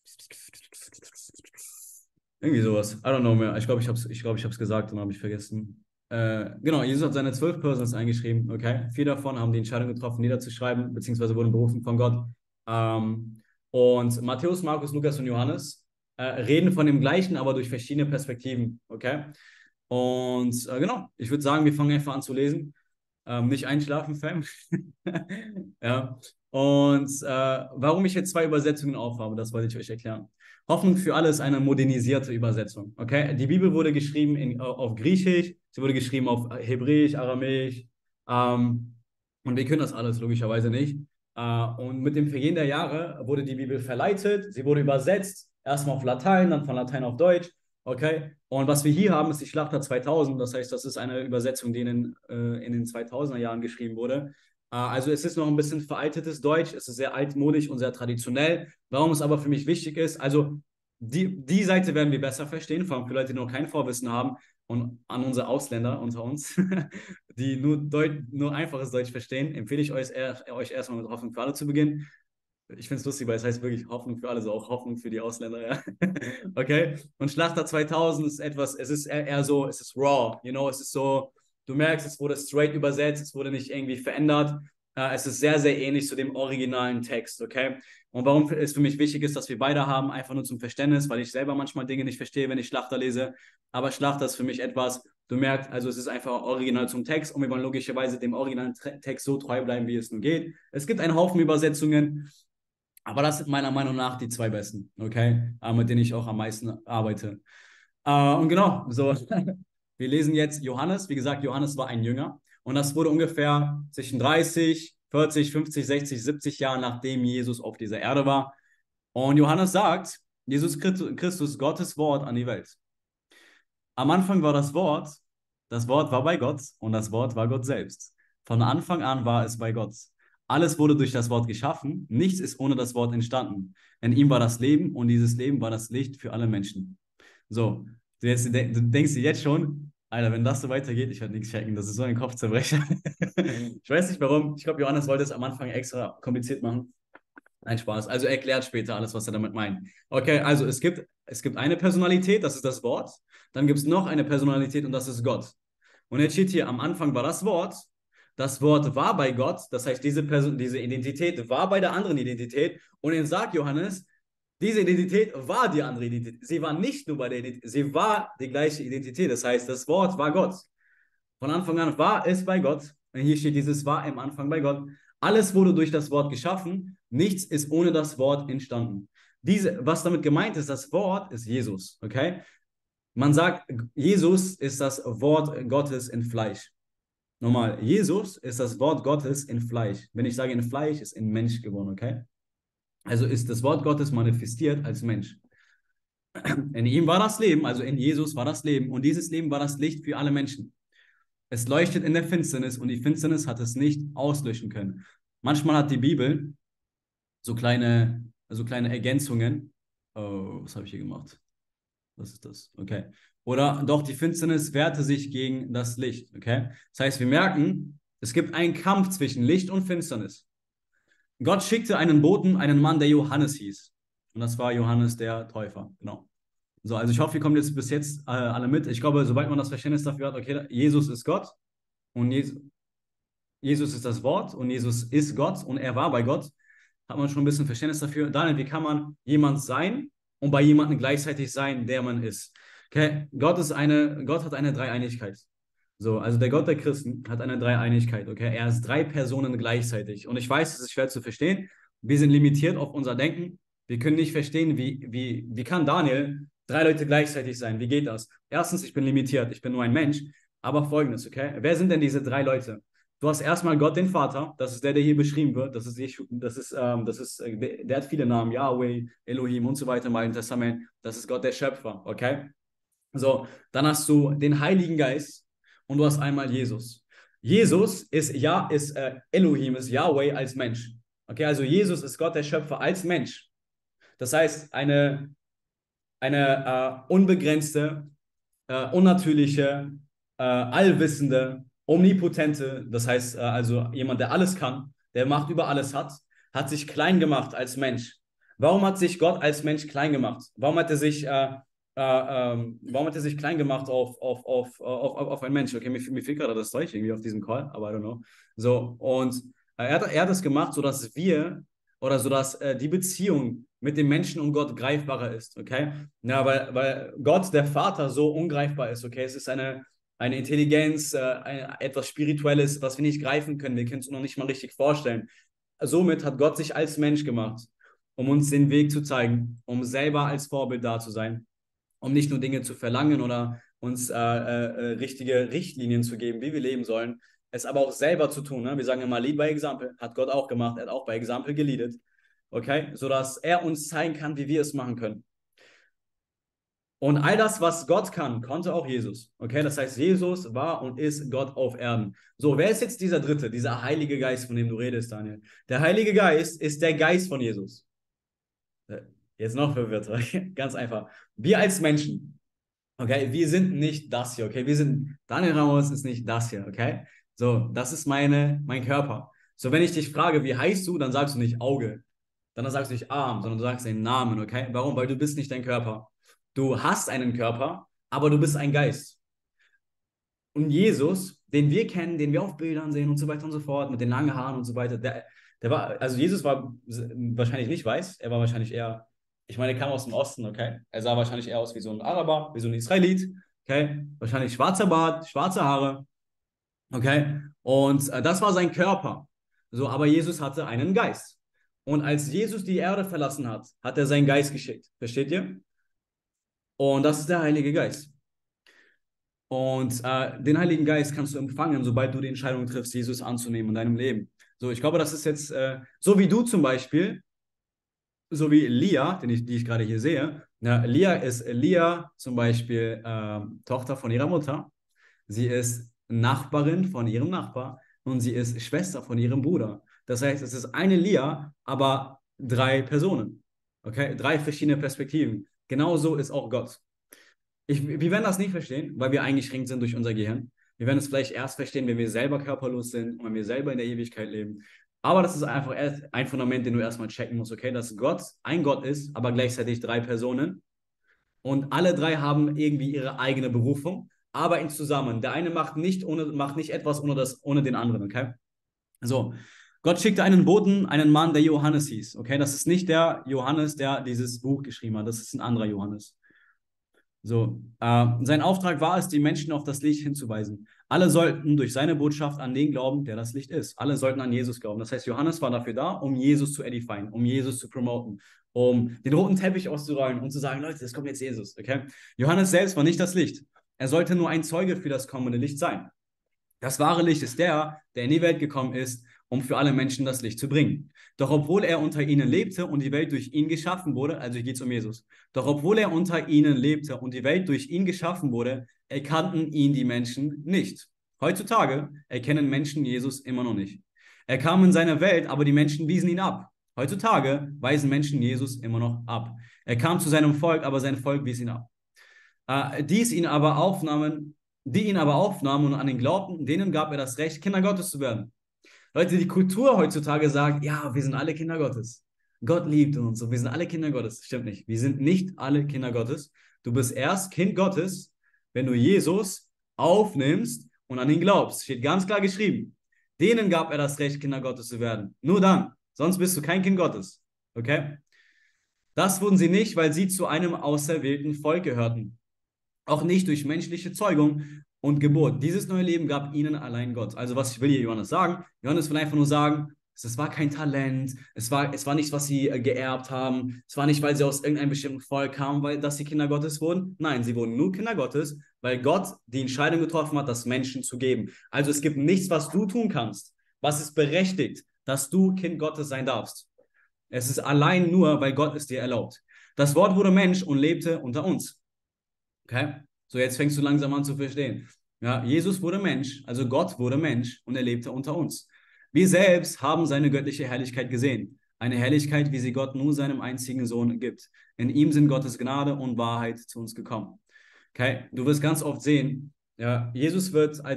Irgendwie sowas. I don't know mehr. Ich glaube, ich habe es ich glaub, ich hab's gesagt und habe ich vergessen. Äh, genau, Jesus hat seine zwölf Persons eingeschrieben. Okay, vier davon haben die Entscheidung getroffen, niederzuschreiben, beziehungsweise wurden berufen von Gott. Ähm, und Matthäus, Markus, Lukas und Johannes äh, reden von dem Gleichen, aber durch verschiedene Perspektiven. Okay, und äh, genau, ich würde sagen, wir fangen einfach an zu lesen. Ähm, nicht einschlafen, Fam. Ja. Und äh, warum ich jetzt zwei Übersetzungen aufhabe, das wollte ich euch erklären. Hoffnung für alle ist eine modernisierte Übersetzung. Okay? Die Bibel wurde geschrieben in, auf Griechisch, sie wurde geschrieben auf Hebräisch, Aramäisch. Ähm, und wir können das alles logischerweise nicht. Äh, und mit dem Vergehen der Jahre wurde die Bibel verleitet, sie wurde übersetzt, erstmal auf Latein, dann von Latein auf Deutsch. Okay? Und was wir hier haben, ist die Schlachter zweitausend. Das heißt, das ist eine Übersetzung, die in, den, äh, in den zweitausender Jahren geschrieben wurde. Äh, also es ist noch ein bisschen veraltetes Deutsch. Es ist sehr altmodisch und sehr traditionell. Warum es aber für mich wichtig ist, also die, die Seite werden wir besser verstehen, vor allem für Leute, die noch kein Vorwissen haben und an unsere Ausländer unter uns, die nur, Deut nur einfaches Deutsch verstehen, empfehle ich euch, euch erstmal mit Hoffnung für alle zu beginnen. Ich finde es lustig, weil es heißt wirklich Hoffnung für alle, so auch Hoffnung für die Ausländer, ja. Okay? Und Schlachter zweitausend ist etwas, es ist eher, eher so, es ist raw, you know, es ist so, du merkst, es wurde straight übersetzt, es wurde nicht irgendwie verändert. Äh, es ist sehr, sehr ähnlich zu dem originalen Text, okay? Und warum es für mich wichtig ist, dass wir beide haben, einfach nur zum Verständnis, weil ich selber manchmal Dinge nicht verstehe, wenn ich Schlachter lese. Aber Schlachter ist für mich etwas, du merkst, also es ist einfach original zum Text und wir wollen logischerweise dem originalen Text so treu bleiben, wie es nur geht. Es gibt einen Haufen Übersetzungen, aber das sind meiner Meinung nach die zwei besten, okay, äh, mit denen ich auch am meisten arbeite. Äh, und genau, so, wir lesen jetzt Johannes. Wie gesagt, Johannes war ein Jünger und das wurde ungefähr zwischen dreißig, vierzig, fünfzig, sechzig, siebzig Jahren, nachdem Jesus auf dieser Erde war. Und Johannes sagt, Jesus Christus, Gottes Wort an die Welt. Am Anfang war das Wort, das Wort war bei Gott und das Wort war Gott selbst. Von Anfang an war es bei Gott. Alles wurde durch das Wort geschaffen, nichts ist ohne das Wort entstanden. In ihm war das Leben und dieses Leben war das Licht für alle Menschen. So, du, jetzt, du denkst dir jetzt schon, Alter, wenn das so weitergeht, ich werde nichts checken, das ist so ein Kopfzerbrecher. Ich weiß nicht warum, ich glaube, Johannes wollte es am Anfang extra kompliziert machen. Nein, Spaß. Also erklärt später alles, was er damit meint. Okay, also es gibt, es gibt eine Personalität, das ist das Wort. Dann gibt es noch eine Personalität und das ist Gott. Und jetzt steht hier, am Anfang war das Wort. Das Wort war bei Gott. Das heißt, diese Person, diese Identität war bei der anderen Identität. Und dann sagt Johannes, diese Identität war die andere Identität. Sie war nicht nur bei der Identität, sie war die gleiche Identität. Das heißt, das Wort war Gott. Von Anfang an war es bei Gott. Und hier steht dieses war im Anfang bei Gott. Alles wurde durch das Wort geschaffen. Nichts ist ohne das Wort entstanden. Diese, was damit gemeint ist, das Wort ist Jesus. Okay? Man sagt, Jesus ist das Wort Gottes in Fleisch. Nochmal, Jesus ist das Wort Gottes in Fleisch. Wenn ich sage in Fleisch, ist in Mensch geworden, okay? Also ist das Wort Gottes manifestiert als Mensch. In ihm war das Leben, also in Jesus war das Leben. Und dieses Leben war das Licht für alle Menschen. Es leuchtet in der Finsternis und die Finsternis hat es nicht auslöschen können. Manchmal hat die Bibel so kleine, so kleine Ergänzungen. Oh, was habe ich hier gemacht? Was ist das? Okay. Oder doch die Finsternis wehrte sich gegen das Licht. Okay. Das heißt, wir merken, es gibt einen Kampf zwischen Licht und Finsternis. Gott schickte einen Boten, einen Mann, der Johannes hieß. Und das war Johannes der Täufer. Genau. So, also ich hoffe, ihr kommt jetzt bis jetzt äh, alle mit. Ich glaube, sobald man das Verständnis dafür hat, okay, Jesus ist Gott und Jesus, Jesus ist das Wort und Jesus ist Gott und er war bei Gott, hat man schon ein bisschen Verständnis dafür. Daniel, wie kann man jemand sein und bei jemandem gleichzeitig sein, der man ist? Okay, Gott ist eine, Gott hat eine Dreieinigkeit. So, also der Gott der Christen hat eine Dreieinigkeit, okay? Er ist drei Personen gleichzeitig. Und ich weiß, es ist schwer zu verstehen. Wir sind limitiert auf unser Denken. Wir können nicht verstehen, wie, wie, wie kann Daniel drei Leute gleichzeitig sein? Wie geht das? Erstens, ich bin limitiert, ich bin nur ein Mensch. Aber folgendes, okay? Wer sind denn diese drei Leute? Du hast erstmal Gott, den Vater, das ist der, der hier beschrieben wird. Das ist, das ist, ähm, das ist, der, der hat viele Namen, Yahweh, Elohim und so weiter im Alten Testament. Das ist Gott, der Schöpfer, okay? So, dann hast du den Heiligen Geist und du hast einmal Jesus. Jesus ist, ja, ist äh, Elohim, ist Yahweh als Mensch. Okay, also Jesus ist Gott, der Schöpfer als Mensch. Das heißt, eine, eine äh, unbegrenzte, äh, unnatürliche, äh, allwissende, Omnipotente, das heißt äh, also jemand, der alles kann, der Macht über alles hat, hat sich klein gemacht als Mensch. Warum hat sich Gott als Mensch klein gemacht? Warum hat er sich, äh, äh, ähm, warum hat er sich klein gemacht auf, auf, auf, auf, auf, auf einen Mensch? Okay, mir, mir fehlt gerade das Zeug irgendwie auf diesem Call, aber I don't know. So, und äh, er, hat, er hat das gemacht, sodass wir oder sodass äh, die Beziehung mit dem Menschen und Gott greifbarer ist, okay? Ja, weil, weil Gott, der Vater, so ungreifbar ist, okay? Es ist eine, eine Intelligenz, äh, ein, etwas Spirituelles, was wir nicht greifen können. Wir können es uns noch nicht mal richtig vorstellen. Somit hat Gott sich als Mensch gemacht, um uns den Weg zu zeigen, um selber als Vorbild da zu sein, um nicht nur Dinge zu verlangen oder uns äh, äh, richtige Richtlinien zu geben, wie wir leben sollen, es aber auch selber zu tun. Ne? Wir sagen immer, Lead by Example, hat Gott auch gemacht, er hat auch bei Example geleadet, okay, sodass er uns zeigen kann, wie wir es machen können. Und all das, was Gott kann, konnte auch Jesus. Okay, das heißt, Jesus war und ist Gott auf Erden. So, wer ist jetzt dieser Dritte, dieser Heilige Geist, von dem du redest, Daniel? Der Heilige Geist ist der Geist von Jesus. Jetzt noch verwirrter. Ganz einfach. Wir als Menschen, okay, wir sind nicht das hier, okay? Wir sind, Daniel Ramos ist nicht das hier, okay? So, das ist meine, mein Körper. So, wenn ich dich frage, wie heißt du, dann sagst du nicht Auge. Dann sagst du nicht Arm, sondern du sagst den Namen, okay? Warum? Weil du bist nicht dein Körper. Du hast einen Körper, aber du bist ein Geist. Und Jesus, den wir kennen, den wir auf Bildern sehen und so weiter und so fort, mit den langen Haaren und so weiter, der, der war, also Jesus war wahrscheinlich nicht weiß, er war wahrscheinlich eher, ich meine, er kam aus dem Osten, okay? Er sah wahrscheinlich eher aus wie so ein Araber, wie so ein Israelit, okay? Wahrscheinlich schwarzer Bart, schwarze Haare, okay? Und äh, das war sein Körper. So, aber Jesus hatte einen Geist. Und als Jesus die Erde verlassen hat, hat er seinen Geist geschickt. Versteht ihr? Und das ist der Heilige Geist. Und äh, den Heiligen Geist kannst du empfangen, sobald du die Entscheidung triffst, Jesus anzunehmen in deinem Leben. So, ich glaube, das ist jetzt, äh, so wie du zum Beispiel, so wie Lia, den ich, die ich gerade hier sehe. Ja, Lia ist Lia zum Beispiel äh, Tochter von ihrer Mutter. Sie ist Nachbarin von ihrem Nachbar und sie ist Schwester von ihrem Bruder. Das heißt, es ist eine Lia, aber drei Personen. Okay, drei verschiedene Perspektiven. Genauso ist auch Gott. Ich, wir werden das nicht verstehen, weil wir eingeschränkt sind durch unser Gehirn. Wir werden es vielleicht erst verstehen, wenn wir selber körperlos sind und wenn wir selber in der Ewigkeit leben. Aber das ist einfach erst ein Fundament, den du erstmal checken musst, okay, dass Gott ein Gott ist, aber gleichzeitig drei Personen. Und alle drei haben irgendwie ihre eigene Berufung, arbeiten zusammen. Der eine macht nicht, ohne, macht nicht etwas ohne, das, ohne den anderen, okay? So, Gott schickte einen Boten, einen Mann, der Johannes hieß, okay? Das ist nicht der Johannes, der dieses Buch geschrieben hat, das ist ein anderer Johannes. So, äh, sein Auftrag war es, die Menschen auf das Licht hinzuweisen. Alle sollten durch seine Botschaft an den glauben, der das Licht ist. Alle sollten an Jesus glauben. Das heißt, Johannes war dafür da, um Jesus zu edifyen, um Jesus zu promoten, um den roten Teppich auszurollen und zu sagen, Leute, es kommt jetzt Jesus, okay? Johannes selbst war nicht das Licht. Er sollte nur ein Zeuge für das kommende Licht sein. Das wahre Licht ist der, der in die Welt gekommen ist, um für alle Menschen das Licht zu bringen. Doch obwohl er unter ihnen lebte und die Welt durch ihn geschaffen wurde, also hier geht es um Jesus, doch obwohl er unter ihnen lebte und die Welt durch ihn geschaffen wurde, erkannten ihn die Menschen nicht. Heutzutage erkennen Menschen Jesus immer noch nicht. Er kam in seine Welt, aber die Menschen wiesen ihn ab. Heutzutage weisen Menschen Jesus immer noch ab. Er kam zu seinem Volk, aber sein Volk wies ihn ab. Äh, dies ihn aber aufnahmen, die ihn aber aufnahmen und an ihn glaubten, denen gab er das Recht, Kinder Gottes zu werden. Leute, die Kultur heutzutage sagt, ja, wir sind alle Kinder Gottes. Gott liebt uns und wir sind alle Kinder Gottes. Stimmt nicht. Wir sind nicht alle Kinder Gottes. Du bist erst Kind Gottes, wenn du Jesus aufnimmst und an ihn glaubst. Steht ganz klar geschrieben. Denen gab er das Recht, Kinder Gottes zu werden. Nur dann. Sonst bist du kein Kind Gottes. Okay? Das wurden sie nicht, weil sie zu einem auserwählten Volk gehörten. Auch nicht durch menschliche Zeugung und Geburt. Dieses neue Leben gab ihnen allein Gott. Also was will hier Johannes sagen? Johannes will einfach nur sagen, es war kein Talent, es war, es war nichts, was sie äh, geerbt haben, es war nicht, weil sie aus irgendeinem bestimmten Volk kamen, weil dass sie Kinder Gottes wurden. Nein, sie wurden nur Kinder Gottes, weil Gott die Entscheidung getroffen hat, das Menschen zu geben. Also es gibt nichts, was du tun kannst, was es berechtigt, dass du Kind Gottes sein darfst. Es ist allein nur, weil Gott es dir erlaubt. Das Wort wurde Mensch und lebte unter uns. Okay? So, jetzt fängst du langsam an zu verstehen. Ja, Jesus wurde Mensch, also Gott wurde Mensch und er lebte unter uns. Wir selbst haben seine göttliche Herrlichkeit gesehen. Eine Herrlichkeit, wie sie Gott nur seinem einzigen Sohn gibt. In ihm sind Gottes Gnade und Wahrheit zu uns gekommen. Okay, du wirst ganz oft sehen, ja, Jesus wird als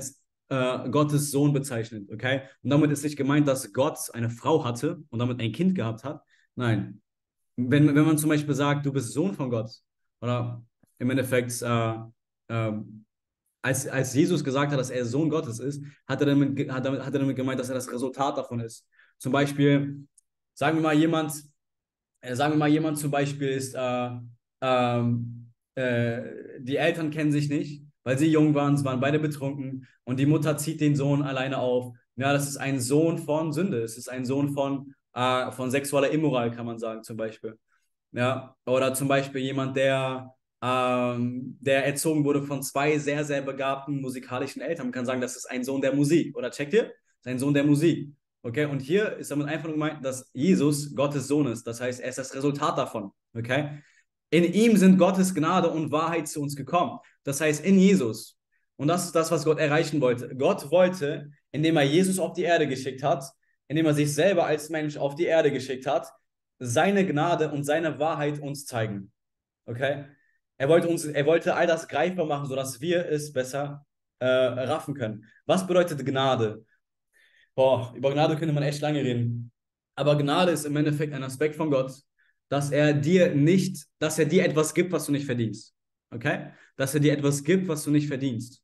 äh, Gottes Sohn bezeichnet, okay? Und damit ist nicht gemeint, dass Gott eine Frau hatte und damit ein Kind gehabt hat. Nein. Wenn, wenn man zum Beispiel sagt, du bist Sohn von Gott, oder im Endeffekt, äh, äh, als, als Jesus gesagt hat, dass er Sohn Gottes ist, hat er damit, hat, damit, hat er damit gemeint, dass er das Resultat davon ist. Zum Beispiel, sagen wir mal jemand, äh, sagen wir mal jemand zum Beispiel ist, äh, ähm, äh, die Eltern kennen sich nicht, weil sie jung waren, sie waren beide betrunken und die Mutter zieht den Sohn alleine auf. Ja, das ist ein Sohn von Sünde, es ist ein Sohn von, äh, von sexueller Immoral, kann man sagen, zum Beispiel. Ja, oder zum Beispiel jemand, der, ähm, der erzogen wurde von zwei sehr, sehr begabten musikalischen Eltern. Man kann sagen, das ist ein Sohn der Musik. Oder checkt ihr? Das ist ein Sohn der Musik. Okay, und hier ist damit einfach nur gemeint, dass Jesus Gottes Sohn ist. Das heißt, er ist das Resultat davon. Okay? In ihm sind Gottes Gnade und Wahrheit zu uns gekommen. Das heißt, in Jesus. Und das ist das, was Gott erreichen wollte. Gott wollte, indem er Jesus auf die Erde geschickt hat, indem er sich selber als Mensch auf die Erde geschickt hat, seine Gnade und seine Wahrheit uns zeigen. Okay? Er wollte uns, er wollte all das greifbar machen, sodass wir es besser äh, raffen können. Was bedeutet Gnade? Boah, über Gnade könnte man echt lange reden. Aber Gnade ist im Endeffekt ein Aspekt von Gott, dass er dir nicht, dass er dir etwas gibt, was du nicht verdienst. Okay? Dass er dir etwas gibt, was du nicht verdienst.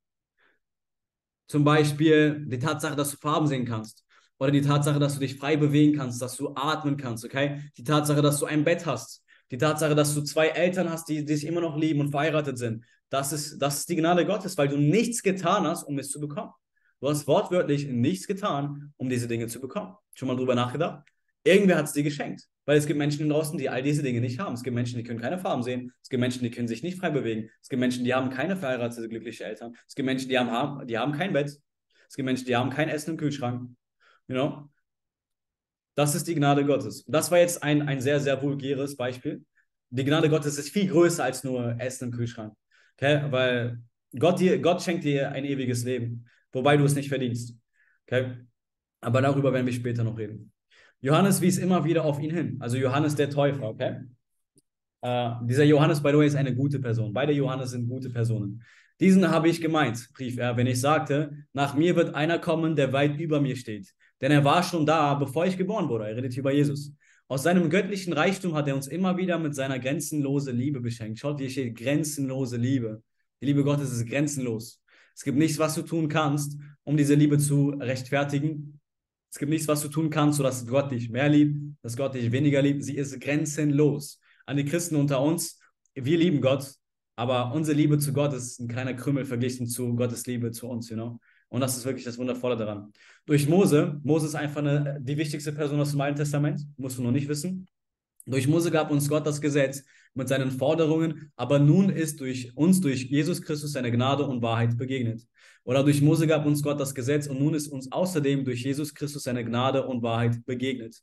Zum Beispiel die Tatsache, dass du Farben sehen kannst. Oder die Tatsache, dass du dich frei bewegen kannst, dass du atmen kannst, okay? Die Tatsache, dass du ein Bett hast. Die Tatsache, dass du zwei Eltern hast, die, die sich immer noch lieben und verheiratet sind. Das ist, das ist die Gnade Gottes, weil du nichts getan hast, um es zu bekommen. Du hast wortwörtlich nichts getan, um diese Dinge zu bekommen. Schon mal drüber nachgedacht? Irgendwer hat es dir geschenkt. Weil es gibt Menschen draußen, die all diese Dinge nicht haben. Es gibt Menschen, die können keine Farben sehen. Es gibt Menschen, die können sich nicht frei bewegen. Es gibt Menschen, die haben keine verheiratete, glückliche Eltern. Es gibt Menschen, die haben, die haben kein Bett. Es gibt Menschen, die haben kein Essen im Kühlschrank. You know? Das ist die Gnade Gottes. Das war jetzt ein, ein sehr, sehr vulgäres Beispiel. Die Gnade Gottes ist viel größer als nur Essen im Kühlschrank. Okay? Weil Gott, dir, Gott schenkt dir ein ewiges Leben, wobei du es nicht verdienst. Okay? Aber darüber werden wir später noch reden. Johannes wies immer wieder auf ihn hin. Also Johannes der Täufer, okay? Äh, dieser Johannes, by the way, ist eine gute Person. Beide Johannes sind gute Personen. Diesen habe ich gemeint, rief er, wenn ich sagte, nach mir wird einer kommen, der weit über mir steht. Denn er war schon da, bevor ich geboren wurde. Er redet hier über Jesus. Aus seinem göttlichen Reichtum hat er uns immer wieder mit seiner grenzenlosen Liebe beschenkt. Schaut, hier steht grenzenlose Liebe. Die Liebe Gottes ist grenzenlos. Es gibt nichts, was du tun kannst, um diese Liebe zu rechtfertigen. Es gibt nichts, was du tun kannst, sodass Gott dich mehr liebt, dass Gott dich weniger liebt. Sie ist grenzenlos. An die Christen unter uns, wir lieben Gott, aber unsere Liebe zu Gott ist ein kleiner Krümel verglichen zu Gottes Liebe zu uns, you know? Und das ist wirklich das Wundervolle daran. Durch Mose, Mose ist einfach eine, die wichtigste Person aus dem Alten Testament, musst du noch nicht wissen. Durch Mose gab uns Gott das Gesetz mit seinen Forderungen, aber nun ist durch uns, durch Jesus Christus, seine Gnade und Wahrheit begegnet. Oder durch Mose gab uns Gott das Gesetz und nun ist uns außerdem durch Jesus Christus seine Gnade und Wahrheit begegnet.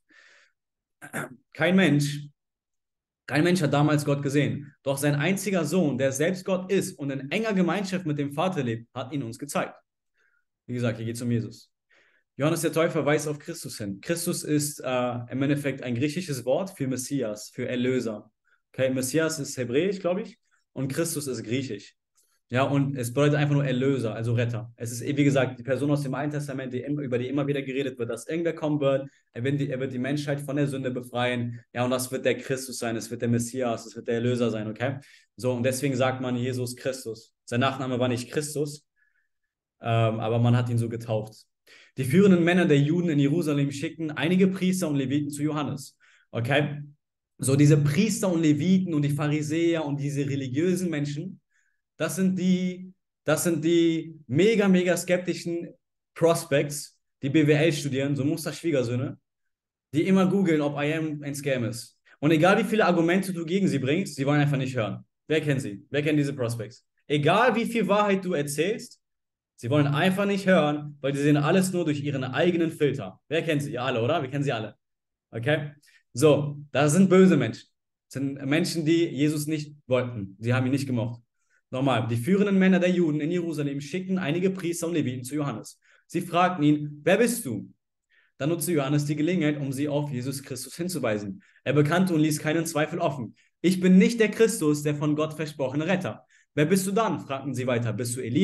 Kein Mensch, kein Mensch hat damals Gott gesehen, doch sein einziger Sohn, der selbst Gott ist und in enger Gemeinschaft mit dem Vater lebt, hat ihn uns gezeigt. Wie gesagt, hier geht es um Jesus. Johannes der Täufer weist auf Christus hin. Christus ist äh, im Endeffekt ein griechisches Wort für Messias, für Erlöser. Okay, Messias ist hebräisch, glaube ich, und Christus ist griechisch. Ja, und es bedeutet einfach nur Erlöser, also Retter. Es ist, wie gesagt, die Person aus dem Alten Testament, die, über die immer wieder geredet wird, dass irgendwer kommen wird, er wird, die, er wird die Menschheit von der Sünde befreien. Ja, und das wird der Christus sein, es wird der Messias, es wird der Erlöser sein, okay? So, und deswegen sagt man Jesus Christus. Sein Nachname war nicht Christus, ähm, aber man hat ihn so getauft. Die führenden Männer der Juden in Jerusalem schickten einige Priester und Leviten zu Johannes. Okay? So, diese Priester und Leviten und die Pharisäer und diese religiösen Menschen, das sind die, das sind die mega, mega skeptischen Prospects, die B W L studieren, so Musterschwiegersöhne, die immer googeln, ob I am ein Scam ist. Und egal wie viele Argumente du gegen sie bringst, sie wollen einfach nicht hören. Wer kennt sie? Wer kennt diese Prospects? Egal wie viel Wahrheit du erzählst, sie wollen einfach nicht hören, weil sie sehen alles nur durch ihren eigenen Filter. Wer kennt sie? Ja, alle, oder? Wir kennen sie alle. Okay? So, das sind böse Menschen. Das sind Menschen, die Jesus nicht wollten. Sie haben ihn nicht gemocht. Nochmal, die führenden Männer der Juden in Jerusalem schickten einige Priester und Leviten zu Johannes. Sie fragten ihn, wer bist du? Dann nutzte Johannes die Gelegenheit, um sie auf Jesus Christus hinzuweisen. Er bekannte und ließ keinen Zweifel offen. Ich bin nicht der Christus, der von Gott versprochene Retter. Wer bist du dann? Fragten sie weiter. Bist du Elia?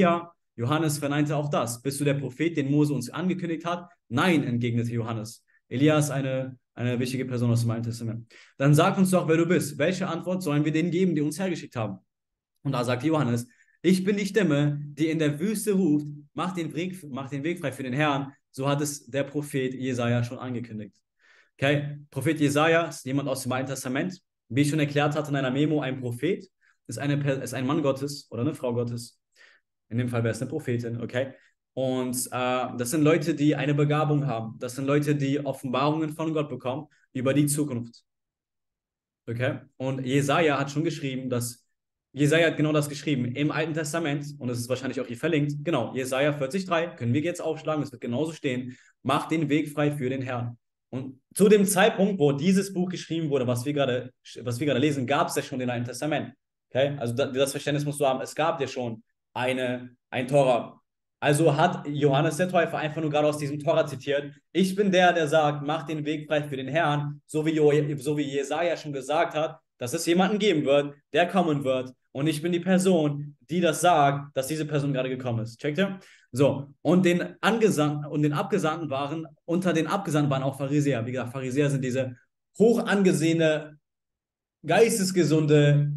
Johannes verneinte auch das. Bist du der Prophet, den Mose uns angekündigt hat? Nein, entgegnete Johannes. Elia ist eine, eine wichtige Person aus dem Alten Testament. Dann sag uns doch, wer du bist. Welche Antwort sollen wir denen geben, die uns hergeschickt haben? Und da sagt Johannes, ich bin die Stimme, die in der Wüste ruft, mach den Weg, mach den Weg frei für den Herrn. So hat es der Prophet Jesaja schon angekündigt. Okay, Prophet Jesaja ist jemand aus dem Alten Testament. Wie ich schon erklärt hatte in einer Memo, ein Prophet ist, eine, ist ein Mann Gottes oder eine Frau Gottes. In dem Fall wäre es eine Prophetin, okay? Und äh, das sind Leute, die eine Begabung haben. Das sind Leute, die Offenbarungen von Gott bekommen über die Zukunft. Okay? Und Jesaja hat schon geschrieben, dass Jesaja hat genau das geschrieben im Alten Testament und es ist wahrscheinlich auch hier verlinkt. Genau, Jesaja vierzig drei können wir jetzt aufschlagen, es wird genauso stehen. Macht den Weg frei für den Herrn. Und zu dem Zeitpunkt, wo dieses Buch geschrieben wurde, was wir gerade, was wir gerade lesen, gab es ja schon den Alten Testament. Okay? Also das Verständnis musst du haben, es gab ja schon eine, ein Tora. Also hat Johannes der Täufer einfach nur gerade aus diesem Tora zitiert. Ich bin der, der sagt, mach den Weg frei für den Herrn, so wie, so wie Jesaja schon gesagt hat, dass es jemanden geben wird, der kommen wird. Und ich bin die Person, die das sagt, dass diese Person gerade gekommen ist. Checkt ihr? So, und den Angesandten und den Abgesandten waren, unter den Abgesandten waren auch Pharisäer. Wie gesagt, Pharisäer sind diese hoch angesehene, geistesgesunde,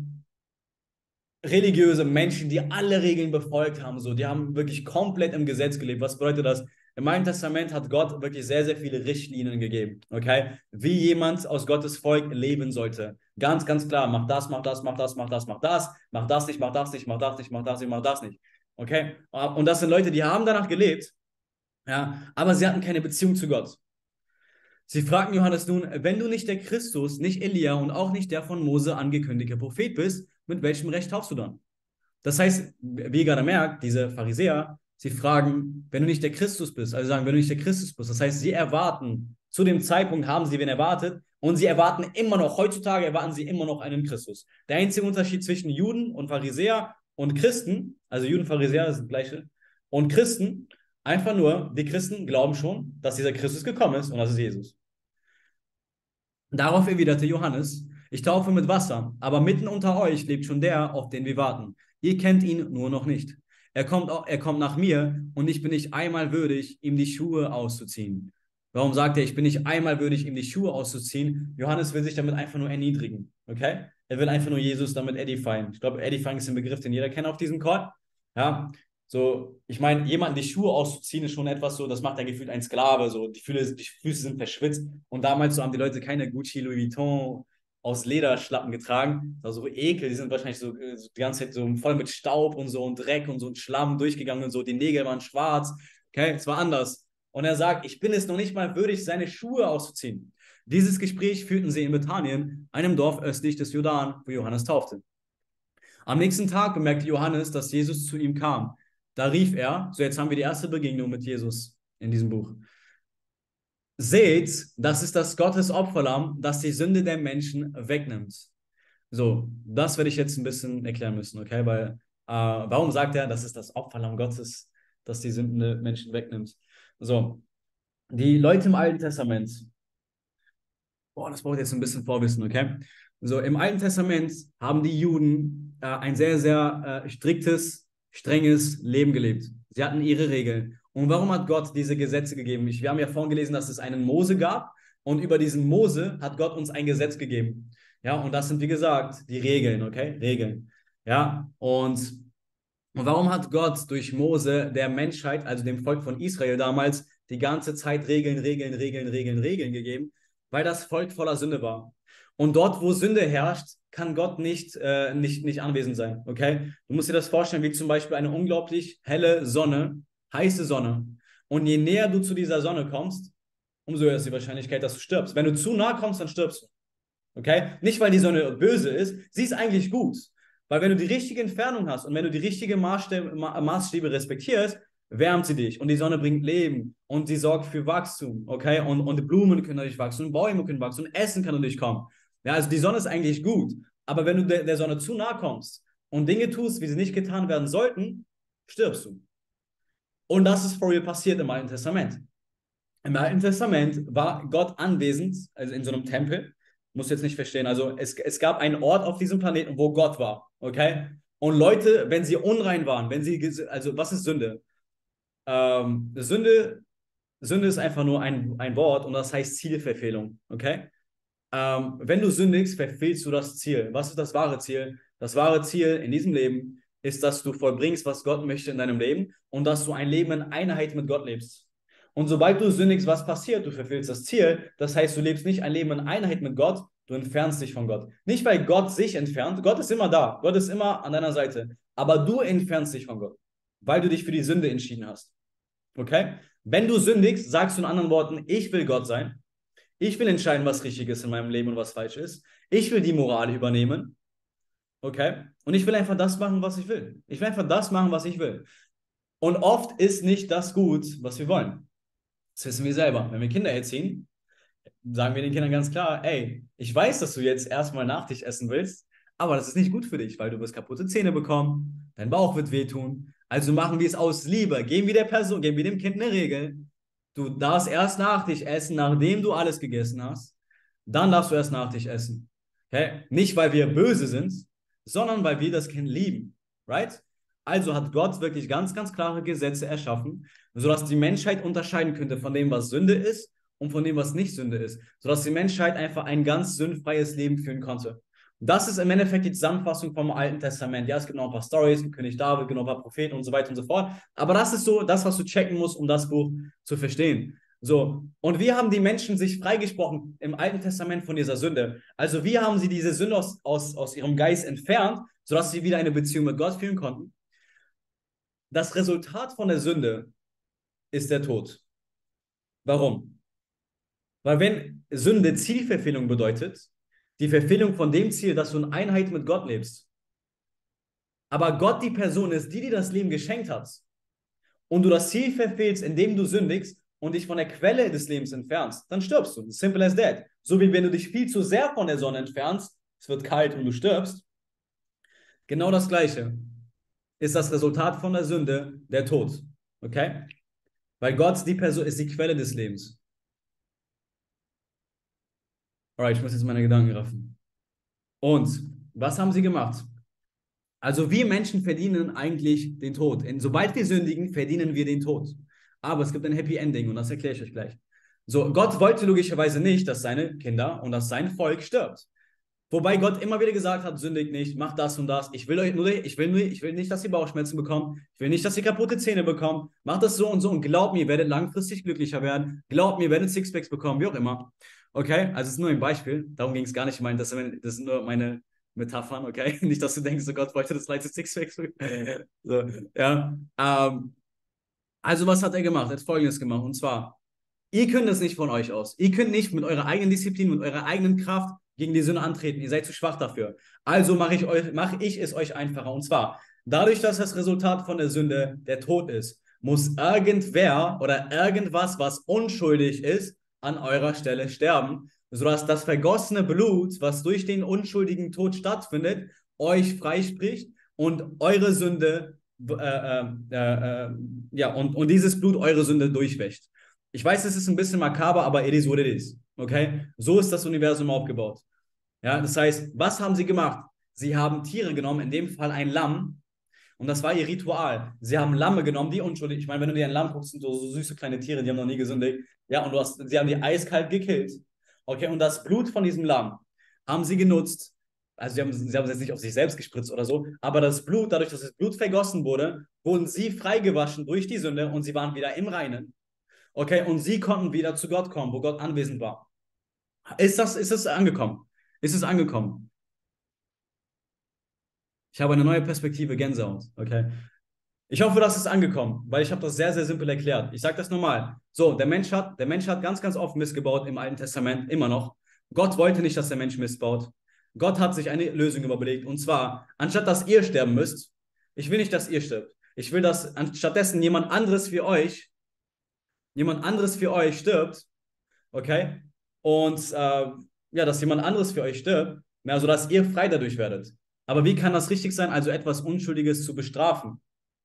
religiöse Menschen, die alle Regeln befolgt haben. So, die haben wirklich komplett im Gesetz gelebt. Was bedeutet das? Im Alten Testament hat Gott wirklich sehr, sehr viele Richtlinien gegeben, okay? Wie jemand aus Gottes Volk leben sollte. Ganz, ganz klar, mach das, mach das, mach das, mach das, mach das, mach das nicht, mach das nicht, mach das nicht, mach das nicht, mach das nicht, okay? Und das sind Leute, die haben danach gelebt, ja, aber sie hatten keine Beziehung zu Gott. Sie fragten Johannes nun, wenn du nicht der Christus, nicht Elia und auch nicht der von Mose angekündigte Prophet bist, mit welchem Recht taufst du dann? Das heißt, wie ihr gerade merkt, diese Pharisäer, sie fragen, wenn du nicht der Christus bist, also sagen, wenn du nicht der Christus bist, das heißt, sie erwarten, zu dem Zeitpunkt haben sie wen erwartet und sie erwarten immer noch, heutzutage erwarten sie immer noch einen Christus. Der einzige Unterschied zwischen Juden und Pharisäer und Christen, also Juden und Pharisäer ist das gleiche, und Christen, einfach nur, die Christen glauben schon, dass dieser Christus gekommen ist und das ist Jesus. Darauf erwiderte Johannes, ich taufe mit Wasser, aber mitten unter euch lebt schon der, auf den wir warten. Ihr kennt ihn nur noch nicht. Er kommt, er kommt nach mir und ich bin nicht einmal würdig, ihm die Schuhe auszuziehen. Warum sagt er, ich bin nicht einmal würdig, ihm die Schuhe auszuziehen? Johannes will sich damit einfach nur erniedrigen, okay? Er will einfach nur Jesus damit edifyen. Ich glaube, edifying ist ein Begriff, den jeder kennt auf diesem Call. Ja, so, ich meine, jemanden die Schuhe auszuziehen, ist schon etwas so, das macht er gefühlt ein Sklave, so, die Füße, die Füße sind verschwitzt und damals so haben die Leute keine Gucci, Louis Vuitton aus Lederschlappen getragen, das war so ekel, die sind wahrscheinlich so, so die ganze Zeit so voll mit Staub und so und Dreck und so und Schlamm durchgegangen und so, die Nägel waren schwarz, okay, es war anders. Und er sagt, ich bin es noch nicht mal würdig, seine Schuhe auszuziehen. Dieses Gespräch führten sie in Bethanien, einem Dorf östlich des Jordan, wo Johannes taufte. Am nächsten Tag bemerkte Johannes, dass Jesus zu ihm kam. Da rief er, so jetzt haben wir die erste Begegnung mit Jesus in diesem Buch. Seht, das ist das Gottes-Opferlamm, das die Sünde der Menschen wegnimmt. So, das werde ich jetzt ein bisschen erklären müssen, okay? Weil, äh, warum sagt er, das ist das Opferlamm Gottes, das die Sünden der Menschen wegnimmt? So, die Leute im Alten Testament, boah, das braucht jetzt ein bisschen Vorwissen, okay? So, im Alten Testament haben die Juden äh, ein sehr, sehr äh, striktes, strenges Leben gelebt. Sie hatten ihre Regeln. Und warum hat Gott diese Gesetze gegeben? Ich, wir haben ja vorhin gelesen, dass es einen Mose gab und über diesen Mose hat Gott uns ein Gesetz gegeben. Ja, und das sind, wie gesagt, die Regeln, okay? Regeln. Ja, und, und warum hat Gott durch Mose der Menschheit, also dem Volk von Israel damals, die ganze Zeit Regeln, Regeln, Regeln, Regeln, Regeln gegeben? Weil das Volk voller Sünde war. Und dort, wo Sünde herrscht, kann Gott nicht, äh, nicht, nicht anwesend sein, okay? Du musst dir das vorstellen, wie zum Beispiel eine unglaublich helle Sonne, heiße Sonne. Und je näher du zu dieser Sonne kommst, umso höher ist die Wahrscheinlichkeit, dass du stirbst. Wenn du zu nah kommst, dann stirbst du, okay? Nicht, weil die Sonne böse ist, sie ist eigentlich gut. Weil wenn du die richtige Entfernung hast und wenn du die richtigen Maßstäbe, Maßstäbe respektierst, wärmt sie dich und die Sonne bringt Leben und sie sorgt für Wachstum, okay? Und, und Blumen können dadurch wachsen und Bäume können wachsen und Essen kann dadurch kommen. Ja, also die Sonne ist eigentlich gut, aber wenn du der, der Sonne zu nah kommst und Dinge tust, wie sie nicht getan werden sollten, stirbst du. Und das ist for real passiert im Alten Testament. Im Alten Testament war Gott anwesend, also in so einem Tempel, musst du jetzt nicht verstehen, also es, es gab einen Ort auf diesem Planeten, wo Gott war, okay? Und Leute, wenn sie unrein waren, wenn sie, also was ist Sünde? Ähm, Sünde, Sünde ist einfach nur ein, ein Wort und das heißt Zielverfehlung, okay? Ähm, wenn du sündigst, verfehlst du das Ziel. Was ist das wahre Ziel? Das wahre Ziel in diesem Leben ist, dass du vollbringst, was Gott möchte in deinem Leben und dass du ein Leben in Einheit mit Gott lebst. Und sobald du sündigst, was passiert? Du verfehlst das Ziel. Das heißt, du lebst nicht ein Leben in Einheit mit Gott, du entfernst dich von Gott. Nicht, weil Gott sich entfernt. Gott ist immer da. Gott ist immer an deiner Seite. Aber du entfernst dich von Gott, weil du dich für die Sünde entschieden hast. Okay? Wenn du sündigst, sagst du in anderen Worten, ich will Gott sein. Ich will entscheiden, was richtig ist in meinem Leben und was falsch ist. Ich will die Moral übernehmen. Okay? Und ich will einfach das machen, was ich will. Ich will einfach das machen, was ich will. Und oft ist nicht das gut, was wir wollen. Das wissen wir selber. Wenn wir Kinder erziehen, sagen wir den Kindern ganz klar, ey, ich weiß, dass du jetzt erstmal Nachtisch essen willst, aber das ist nicht gut für dich, weil du wirst kaputte Zähne bekommen, dein Bauch wird wehtun. Also machen wir es aus Liebe. Geben wir der Person, geben wir dem Kind eine Regel. Du darfst erst Nachtisch essen, nachdem du alles gegessen hast. Dann darfst du erst Nachtisch essen. Okay? Nicht, weil wir böse sind, sondern weil wir das Kind lieben. Right? Also hat Gott wirklich ganz, ganz klare Gesetze erschaffen, sodass die Menschheit unterscheiden könnte von dem, was Sünde ist und von dem, was nicht Sünde ist. Sodass die Menschheit einfach ein ganz sündfreies Leben führen konnte. Das ist im Endeffekt die Zusammenfassung vom Alten Testament. Ja, es gibt noch ein paar Storys, König David, es gibt noch ein paar Propheten und so weiter und so fort. Aber das ist so das, was du checken musst, um das Buch zu verstehen. So, und wie haben die Menschen sich freigesprochen im Alten Testament von dieser Sünde? Also wie haben sie diese Sünde aus, aus, aus ihrem Geist entfernt, sodass sie wieder eine Beziehung mit Gott führen konnten? Das Resultat von der Sünde ist der Tod. Warum? Weil wenn Sünde Zielverfehlung bedeutet, die Verfehlung von dem Ziel, dass du in Einheit mit Gott lebst, aber Gott die Person ist, die dir das Leben geschenkt hat und du das Ziel verfehlst, indem du sündigst und dich von der Quelle des Lebens entfernst, dann stirbst du. Simple as that. So wie wenn du dich viel zu sehr von der Sonne entfernst, es wird kalt und du stirbst. Genau das Gleiche ist das Resultat von der Sünde, der Tod. Okay? Weil Gott die Person ist die Quelle des Lebens. Alright, ich muss jetzt meine Gedanken raffen. Und was haben sie gemacht? Also wir Menschen verdienen eigentlich den Tod. Sobald wir sündigen, verdienen wir den Tod. Aber es gibt ein Happy Ending und das erkläre ich euch gleich. So, Gott wollte logischerweise nicht, dass seine Kinder und dass sein Volk stirbt. Wobei Gott immer wieder gesagt hat, sündigt nicht, macht das und das. Ich will euch nur, ich will nur, ich will nicht, dass ihr Bauchschmerzen bekommt. Ich will nicht, dass ihr kaputte Zähne bekommt. Macht das so und so und glaubt mir, ihr werdet langfristig glücklicher werden. Glaubt mir, ihr werdet Sixpacks bekommen, wie auch immer. Okay, also es ist nur ein Beispiel. Darum ging es gar nicht. Ich meine, das, das sind nur meine Metaphern, okay? Nicht, dass du denkst, oh Gott wollte das Leute Sixpacks. So, ja. Ähm, also was hat er gemacht? Er hat Folgendes gemacht. Und zwar, ihr könnt es nicht von euch aus. Ihr könnt nicht mit eurer eigenen Disziplin, mit eurer eigenen Kraft gegen die Sünde antreten. Ihr seid zu schwach dafür. Also mache ich, euch, mache ich es euch einfacher. Und zwar, dadurch, dass das Resultat von der Sünde der Tod ist, muss irgendwer oder irgendwas, was unschuldig ist, an eurer Stelle sterben, sodass das vergossene Blut, was durch den unschuldigen Tod stattfindet, euch freispricht und eure Sünde, äh, äh, äh, ja, und, und dieses Blut eure Sünde durchwäscht. Ich weiß, es ist ein bisschen makaber, aber it is what it is. Okay? So ist das Universum aufgebaut. Ja, das heißt, was haben sie gemacht? Sie haben Tiere genommen, in dem Fall ein Lamm, und das war ihr Ritual. Sie haben Lamme genommen, die unschuldig. Ich meine, wenn du dir ein Lamm guckst, sind so, so süße kleine Tiere, die haben noch nie gesündigt. Ja, und du hast, sie haben die eiskalt gekillt. Okay, und das Blut von diesem Lamm haben sie genutzt. Also sie haben, sie haben es jetzt nicht auf sich selbst gespritzt oder so, aber das Blut, dadurch, dass das Blut vergossen wurde, wurden sie freigewaschen durch die Sünde und sie waren wieder im Reinen. Okay, und sie konnten wieder zu Gott kommen, wo Gott anwesend war. Ist das, ist es angekommen? Ist es angekommen? Ich habe eine neue Perspektive, Gänsehaut. Okay. Ich hoffe, das ist angekommen, weil ich habe das sehr, sehr simpel erklärt. Ich sage das nochmal. So, der Mensch hat, der Mensch hat ganz, ganz oft missgebaut im Alten Testament, immer noch. Gott wollte nicht, dass der Mensch missbaut. Gott hat sich eine Lösung überlegt. Und zwar, anstatt dass ihr sterben müsst, ich will nicht, dass ihr stirbt. Ich will, dass stattdessen jemand anderes für euch, jemand anderes für euch stirbt. Okay? Und äh, ja, dass jemand anderes für euch stirbt, ja, sodass ihr frei dadurch werdet. Aber wie kann das richtig sein, also etwas Unschuldiges zu bestrafen?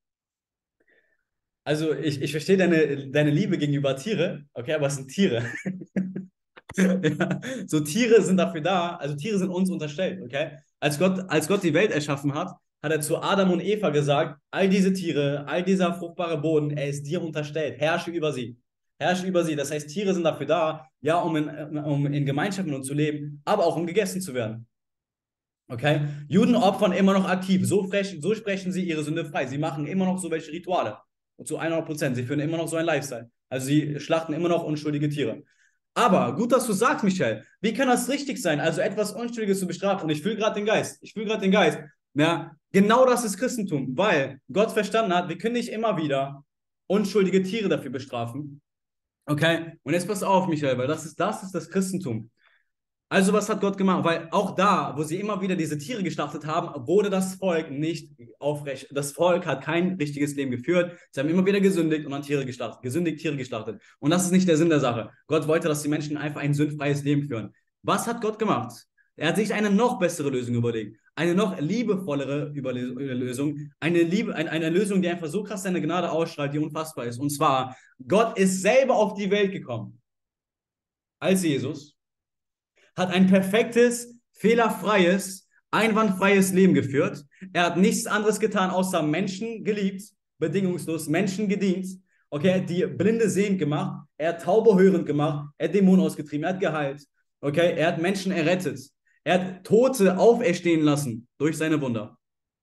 Also ich, ich verstehe deine, deine Liebe gegenüber Tiere, okay, aber es sind Tiere. Ja, so Tiere sind dafür da, also Tiere sind uns unterstellt, okay? Als Gott, als Gott die Welt erschaffen hat, hat er zu Adam und Eva gesagt, all diese Tiere, all dieser fruchtbare Boden, er ist dir unterstellt, herrsche über sie. Herrsche über sie. Das heißt, Tiere sind dafür da, ja, um in, um in Gemeinschaft mit uns zu leben, aber auch um gegessen zu werden. Okay? Juden opfern immer noch aktiv. So, frech, so sprechen sie ihre Sünde frei. Sie machen immer noch so welche Rituale. Und zu hundert Prozent. Sie führen immer noch so einen Lifestyle. Also sie schlachten immer noch unschuldige Tiere. Aber gut, dass du sagst, Michael, wie kann das richtig sein, also etwas Unschuldiges zu bestrafen? Und ich fühle gerade den Geist. Ich fühle gerade den Geist. Ja, genau das ist Christentum, weil Gott verstanden hat, wir können nicht immer wieder unschuldige Tiere dafür bestrafen. Okay? Und jetzt pass auf, Michael, weil das ist das, ist das Christentum. Also was hat Gott gemacht? Weil auch da, wo sie immer wieder diese Tiere geschlachtet haben, wurde das Volk nicht aufrecht. Das Volk hat kein richtiges Leben geführt. Sie haben immer wieder gesündigt und dann Tiere geschlachtet. Gesündigt, Tiere geschlachtet. Und das ist nicht der Sinn der Sache. Gott wollte, dass die Menschen einfach ein sündfreies Leben führen. Was hat Gott gemacht? Er hat sich eine noch bessere Lösung überlegt. Eine noch liebevollere Lösung. Eine, Liebe, eine, eine Lösung, die einfach so krass seine Gnade ausstrahlt, die unfassbar ist. Und zwar, Gott ist selber auf die Welt gekommen. Als Jesus. Hat ein perfektes, fehlerfreies, einwandfreies Leben geführt. Er hat nichts anderes getan, außer Menschen geliebt, bedingungslos, Menschen gedient. Okay, er hat die Blinde sehend gemacht, er hat Taube hörend gemacht, er hat Dämonen ausgetrieben, er hat geheilt. Okay, er hat Menschen errettet. Er hat Tote auferstehen lassen durch seine Wunder.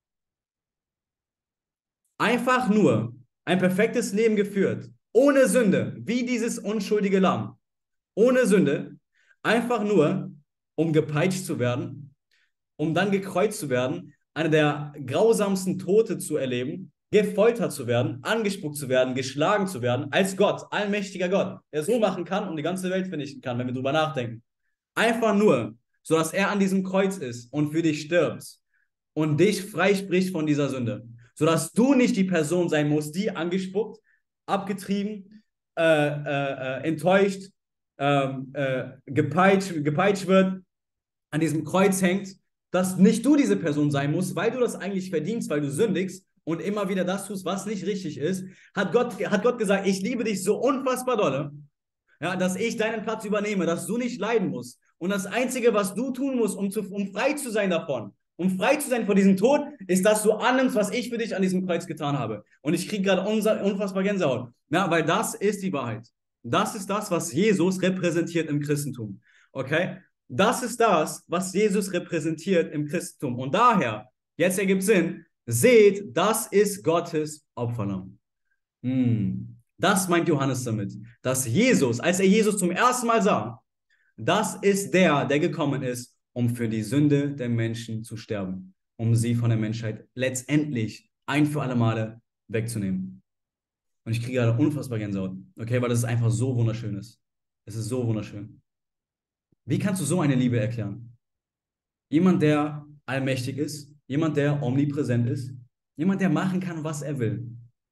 Einfach nur ein perfektes Leben geführt, ohne Sünde, wie dieses unschuldige Lamm. Ohne Sünde, einfach nur, um gepeitscht zu werden, um dann gekreuzt zu werden, eine der grausamsten Tote zu erleben, gefoltert zu werden, angespuckt zu werden, geschlagen zu werden, als Gott, allmächtiger Gott, der so machen kann und die ganze Welt vernichten kann, wenn wir drüber nachdenken. Einfach nur, sodass er an diesem Kreuz ist und für dich stirbt und dich freispricht von dieser Sünde. Sodass du nicht die Person sein musst, die angespuckt, abgetrieben, äh, äh, äh, enttäuscht, ähm, äh, gepeitscht, gepeitscht wird, an diesem Kreuz hängt, dass nicht du diese Person sein musst, weil du das eigentlich verdienst, weil du sündigst und immer wieder das tust, was nicht richtig ist, hat Gott, hat Gott gesagt, ich liebe dich so unfassbar dolle, ja, dass ich deinen Platz übernehme, dass du nicht leiden musst. Und das Einzige, was du tun musst, um, zu, um frei zu sein davon, um frei zu sein vor diesem Tod, ist, dass du annimmst, was ich für dich an diesem Kreuz getan habe. Und ich kriege gerade unfassbar Gänsehaut, ja, weil das ist die Wahrheit. Das ist das, was Jesus repräsentiert im Christentum. Okay? Das ist das, was Jesus repräsentiert im Christentum. Und daher, jetzt ergibt Sinn, seht, das ist Gottes Opferlamm. Hm. Das meint Johannes damit, dass Jesus, als er Jesus zum ersten Mal sah, das ist der, der gekommen ist, um für die Sünde der Menschen zu sterben, um sie von der Menschheit letztendlich ein für alle Male wegzunehmen. Und ich kriege gerade unfassbar Gänsehaut, okay, weil das ist einfach so wunderschön ist. Es ist so wunderschön. Wie kannst du so eine Liebe erklären? Jemand, der allmächtig ist, jemand, der omnipräsent ist, jemand, der machen kann, was er will,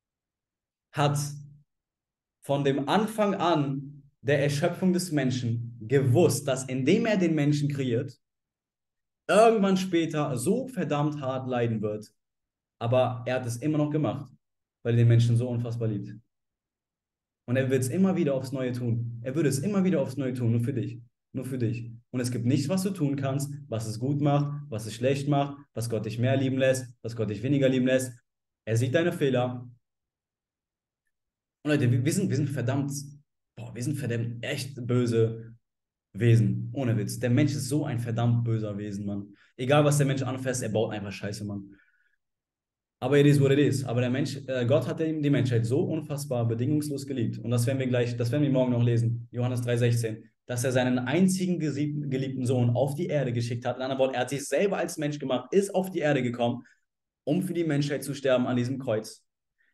hat von dem Anfang an der Erschöpfung des Menschen gewusst, dass indem er den Menschen kreiert, irgendwann später so verdammt hart leiden wird. Aber er hat es immer noch gemacht, weil er den Menschen so unfassbar liebt. Und er wird es immer wieder aufs Neue tun. Er würde es immer wieder aufs Neue tun, nur für dich. Nur für dich. Und es gibt nichts, was du tun kannst, was es gut macht, was es schlecht macht, was Gott dich mehr lieben lässt, was Gott dich weniger lieben lässt. Er sieht deine Fehler. Und Leute, wir, wir, sind, wir sind verdammt, boah, wir sind verdammt echt böse Wesen. Ohne Witz. Der Mensch ist so ein verdammt böser Wesen, Mann. Egal, was der Mensch anfasst, er baut einfach Scheiße, Mann. Aber it is what it is. Aber der Mensch, äh, Gott hat die Menschheit so unfassbar bedingungslos geliebt. Und das werden wir gleich, das werden wir morgen noch lesen. Johannes drei sechzehn. Dass er seinen einzigen geliebten Sohn auf die Erde geschickt hat. In anderen Worten, er hat sich selber als Mensch gemacht, ist auf die Erde gekommen, um für die Menschheit zu sterben an diesem Kreuz.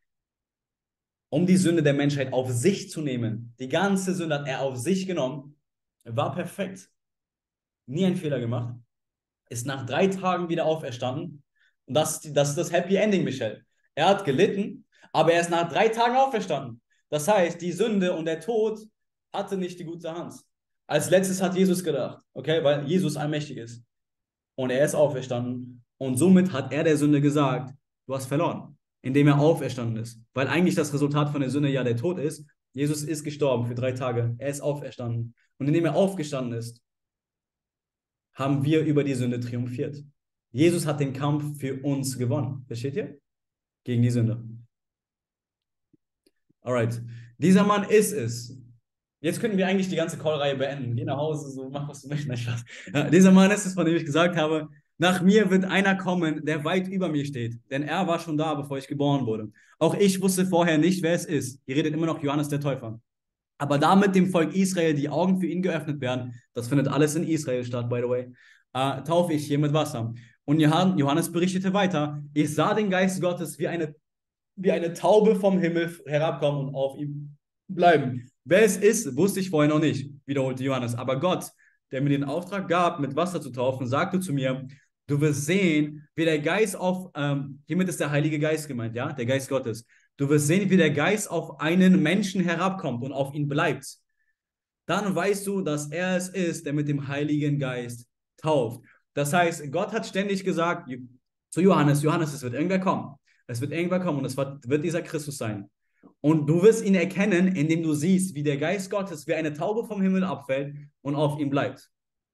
Um die Sünde der Menschheit auf sich zu nehmen. Die ganze Sünde hat er auf sich genommen. War perfekt. Nie einen Fehler gemacht. Ist nach drei Tagen wieder auferstanden. Und das, das ist das Happy Ending, Michel. Er hat gelitten, aber er ist nach drei Tagen auferstanden. Das heißt, die Sünde und der Tod hatte nicht die gute Hand. Als letztes hat Jesus gedacht, okay, weil Jesus allmächtig ist. Und er ist auferstanden. Und somit hat er der Sünde gesagt, du hast verloren, indem er auferstanden ist. Weil eigentlich das Resultat von der Sünde ja der Tod ist. Jesus ist gestorben für drei Tage. Er ist auferstanden. Und indem er aufgestanden ist, haben wir über die Sünde triumphiert. Jesus hat den Kampf für uns gewonnen. Versteht ihr? Gegen die Sünde. Alright. Dieser Mann ist es. Jetzt könnten wir eigentlich die ganze Call-Reihe beenden. Geh nach Hause, so mach was du möchtest. Nein, Spaß. Ja, dieser Mann ist es, von dem ich gesagt habe, nach mir wird einer kommen, der weit über mir steht. Denn er war schon da, bevor ich geboren wurde. Auch ich wusste vorher nicht, wer es ist. Ihr redet immer noch Johannes der Täufer. Aber damit dem Volk Israel die Augen für ihn geöffnet werden, das findet alles in Israel statt, by the way, äh, taufe ich hier mit Wasser. Und Johannes berichtete weiter, ich sah den Geist Gottes wie eine, wie eine Taube vom Himmel herabkommen und auf ihm bleiben. Wer es ist, wusste ich vorher noch nicht, wiederholte Johannes. Aber Gott, der mir den Auftrag gab, mit Wasser zu taufen, sagte zu mir, du wirst sehen, wie der Geist auf, ähm, hiermit ist der Heilige Geist gemeint, ja, der Geist Gottes. Du wirst sehen, wie der Geist auf einen Menschen herabkommt und auf ihn bleibt. Dann weißt du, dass er es ist, der mit dem Heiligen Geist tauft. Das heißt, Gott hat ständig gesagt zu Johannes, Johannes, es wird irgendwer kommen. Es wird irgendwer kommen und es wird dieser Christus sein. Und du wirst ihn erkennen, indem du siehst, wie der Geist Gottes wie eine Taube vom Himmel abfällt und auf ihm bleibt.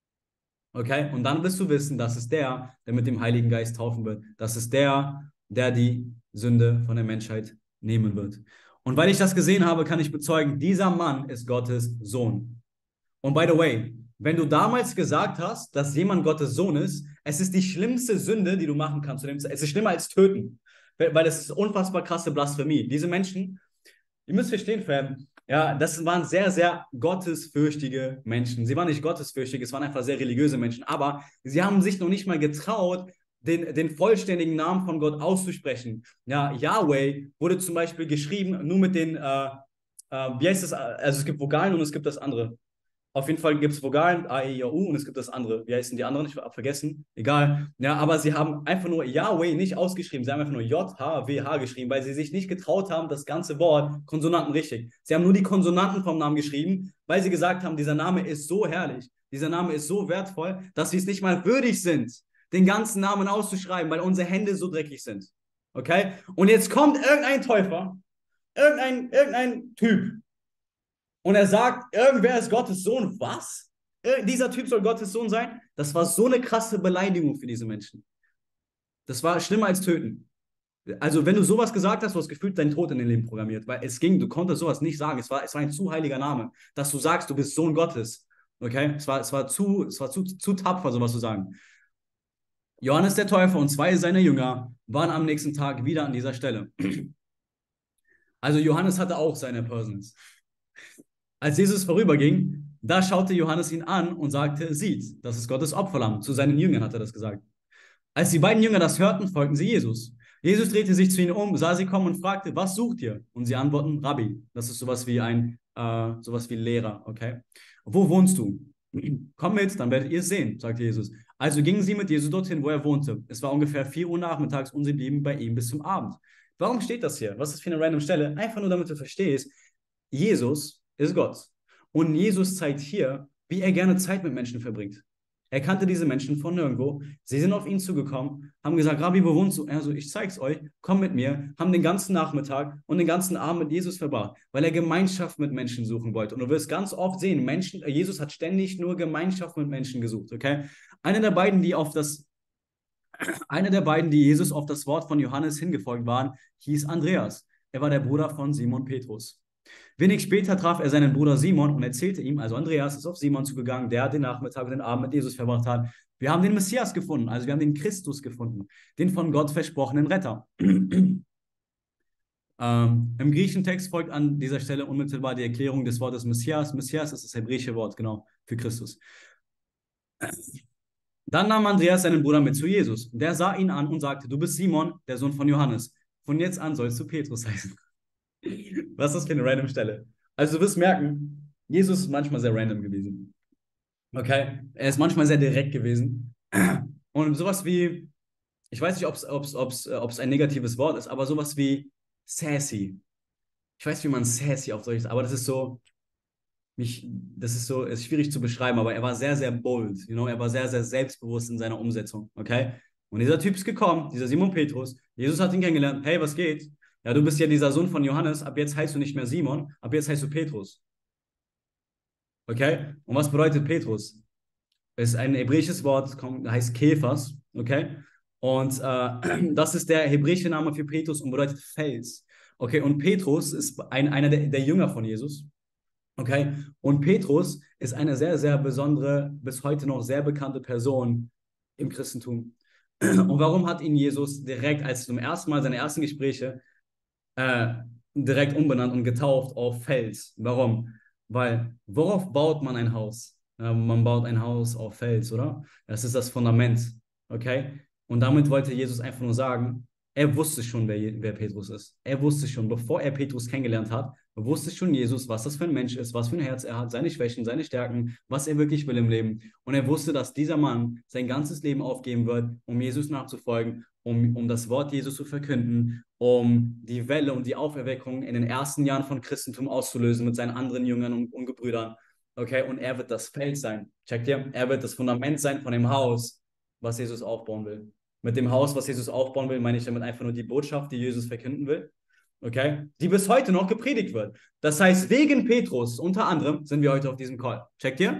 Okay? Und dann wirst du wissen, das ist der, der mit dem Heiligen Geist taufen wird. Das ist der, der die Sünde von der Menschheit nehmen wird. Und weil ich das gesehen habe, kann ich bezeugen, dieser Mann ist Gottes Sohn. Und by the way, wenn du damals gesagt hast, dass jemand Gottes Sohn ist, es ist die schlimmste Sünde, die du machen kannst. Es ist schlimmer als töten, weil es ist unfassbar krasse Blasphemie. Diese Menschen, ihr müsst verstehen, Fam, ja, das waren sehr, sehr gottesfürchtige Menschen. Sie waren nicht gottesfürchtig, es waren einfach sehr religiöse Menschen, aber sie haben sich noch nicht mal getraut, Den, den vollständigen Namen von Gott auszusprechen. Ja, Yahweh wurde zum Beispiel geschrieben nur mit den, äh, äh, wie heißt das, also es gibt Vokalen und es gibt das andere. Auf jeden Fall gibt es Vokalen, A, E, I, O, U und es gibt das andere. Wie heißen die anderen? Ich habe vergessen. Egal. Ja, aber sie haben einfach nur Yahweh nicht ausgeschrieben. Sie haben einfach nur J, H, W, H geschrieben, weil sie sich nicht getraut haben, das ganze Wort, Konsonanten richtig. Sie haben nur die Konsonanten vom Namen geschrieben, weil sie gesagt haben, dieser Name ist so herrlich, dieser Name ist so wertvoll, dass wir es nicht mal würdig sind, den ganzen Namen auszuschreiben, weil unsere Hände so dreckig sind. Okay? Und jetzt kommt irgendein Täufer, irgendein, irgendein Typ, und er sagt, irgendwer ist Gottes Sohn. Was? Dieser Typ soll Gottes Sohn sein? Das war so eine krasse Beleidigung für diese Menschen. Das war schlimmer als töten. Also wenn du sowas gesagt hast, du hast gefühlt deinen Tod in dein Leben programmiert, weil es ging, du konntest sowas nicht sagen. Es war, es war ein zu heiliger Name, dass du sagst, du bist Sohn Gottes. Okay? Es war, es war, zu, es war zu, zu tapfer, sowas zu sagen. Johannes der Täufer und zwei seiner Jünger waren am nächsten Tag wieder an dieser Stelle. Also Johannes hatte auch seine Persons. Als Jesus vorüberging, da schaute Johannes ihn an und sagte, sieht, das ist Gottes Opferlamm. Zu seinen Jüngern hat er das gesagt. Als die beiden Jünger das hörten, folgten sie Jesus. Jesus drehte sich zu ihnen um, sah sie kommen und fragte, was sucht ihr? Und sie antworten, Rabbi. Das ist sowas wie ein, äh, sowas wie Lehrer, okay? Wo wohnst du? Komm mit, dann werdet ihr es sehen, sagte Jesus. Also gingen sie mit Jesus dorthin, wo er wohnte. Es war ungefähr vier Uhr nachmittags und sie blieben bei ihm bis zum Abend. Warum steht das hier? Was ist für eine random Stelle? Einfach nur, damit du verstehst, Jesus ist Gott. Und Jesus zeigt hier, wie er gerne Zeit mit Menschen verbringt. Er kannte diese Menschen von nirgendwo. Sie sind auf ihn zugekommen, haben gesagt, Rabbi, wo wohnst du? Er so, ich zeig's euch, komm mit mir, haben den ganzen Nachmittag und den ganzen Abend mit Jesus verbracht, weil er Gemeinschaft mit Menschen suchen wollte. Und du wirst ganz oft sehen, Menschen, Jesus hat ständig nur Gemeinschaft mit Menschen gesucht, okay? Einer der beiden, die auf das, einer der beiden, die Jesus auf das Wort von Johannes hingefolgt waren, hieß Andreas. Er war der Bruder von Simon Petrus. Wenig später traf er seinen Bruder Simon und erzählte ihm, also Andreas ist auf Simon zugegangen, der den Nachmittag und den Abend mit Jesus verbracht hat. Wir haben den Messias gefunden, also wir haben den Christus gefunden, den von Gott versprochenen Retter. ähm, Im griechischen Text folgt an dieser Stelle unmittelbar die Erklärung des Wortes Messias. Messias ist das hebräische Wort, genau, für Christus. Dann nahm Andreas seinen Bruder mit zu Jesus. Der sah ihn an und sagte, du bist Simon, der Sohn von Johannes. Von jetzt an sollst du Petrus heißen. Was ist das für eine random Stelle? Also du wirst merken, Jesus ist manchmal sehr random gewesen. Okay? Er ist manchmal sehr direkt gewesen. Und sowas wie, ich weiß nicht, ob es ein negatives Wort ist, aber sowas wie sassy. Ich weiß nicht, wie man sassy auf Deutsch ist, aber das ist so, mich, das ist so, ist schwierig zu beschreiben, aber er war sehr, sehr bold. You know? Er war sehr, sehr selbstbewusst in seiner Umsetzung. Okay? Und dieser Typ ist gekommen, dieser Simon Petrus. Jesus hat ihn kennengelernt. Hey, was geht? Ja, du bist ja dieser Sohn von Johannes, ab jetzt heißt du nicht mehr Simon, ab jetzt heißt du Petrus. Okay? Und was bedeutet Petrus? Es ist ein hebräisches Wort, heißt Kephas, okay? Und äh, das ist der hebräische Name für Petrus und bedeutet Fels. Okay, und Petrus ist ein, einer der, der Jünger von Jesus. Okay, und Petrus ist eine sehr, sehr besondere, bis heute noch sehr bekannte Person im Christentum. Und warum hat ihn Jesus direkt, als zum ersten Mal seine ersten Gespräche, äh, direkt umbenannt und getauft auf Fels? Warum? Weil, worauf baut man ein Haus? Ja, man baut ein Haus auf Fels, oder? Das ist das Fundament, okay? Und damit wollte Jesus einfach nur sagen, er wusste schon, wer, wer Petrus ist. Er wusste schon, bevor er Petrus kennengelernt hat, wusste schon Jesus, was das für ein Mensch ist, was für ein Herz er hat, seine Schwächen, seine Stärken, was er wirklich will im Leben. Und er wusste, dass dieser Mann sein ganzes Leben aufgeben wird, um Jesus nachzufolgen, um, um das Wort Jesus zu verkünden, um die Welle und die Auferweckung in den ersten Jahren von Christentum auszulösen mit seinen anderen Jüngern und, und Gebrüdern. Okay, und er wird das Feld sein. Checkt ihr? Er wird das Fundament sein von dem Haus, was Jesus aufbauen will. Mit dem Haus, was Jesus aufbauen will, meine ich damit einfach nur die Botschaft, die Jesus verkünden will. Okay, die bis heute noch gepredigt wird. Das heißt, wegen Petrus unter anderem sind wir heute auf diesem Call. Checkt ihr?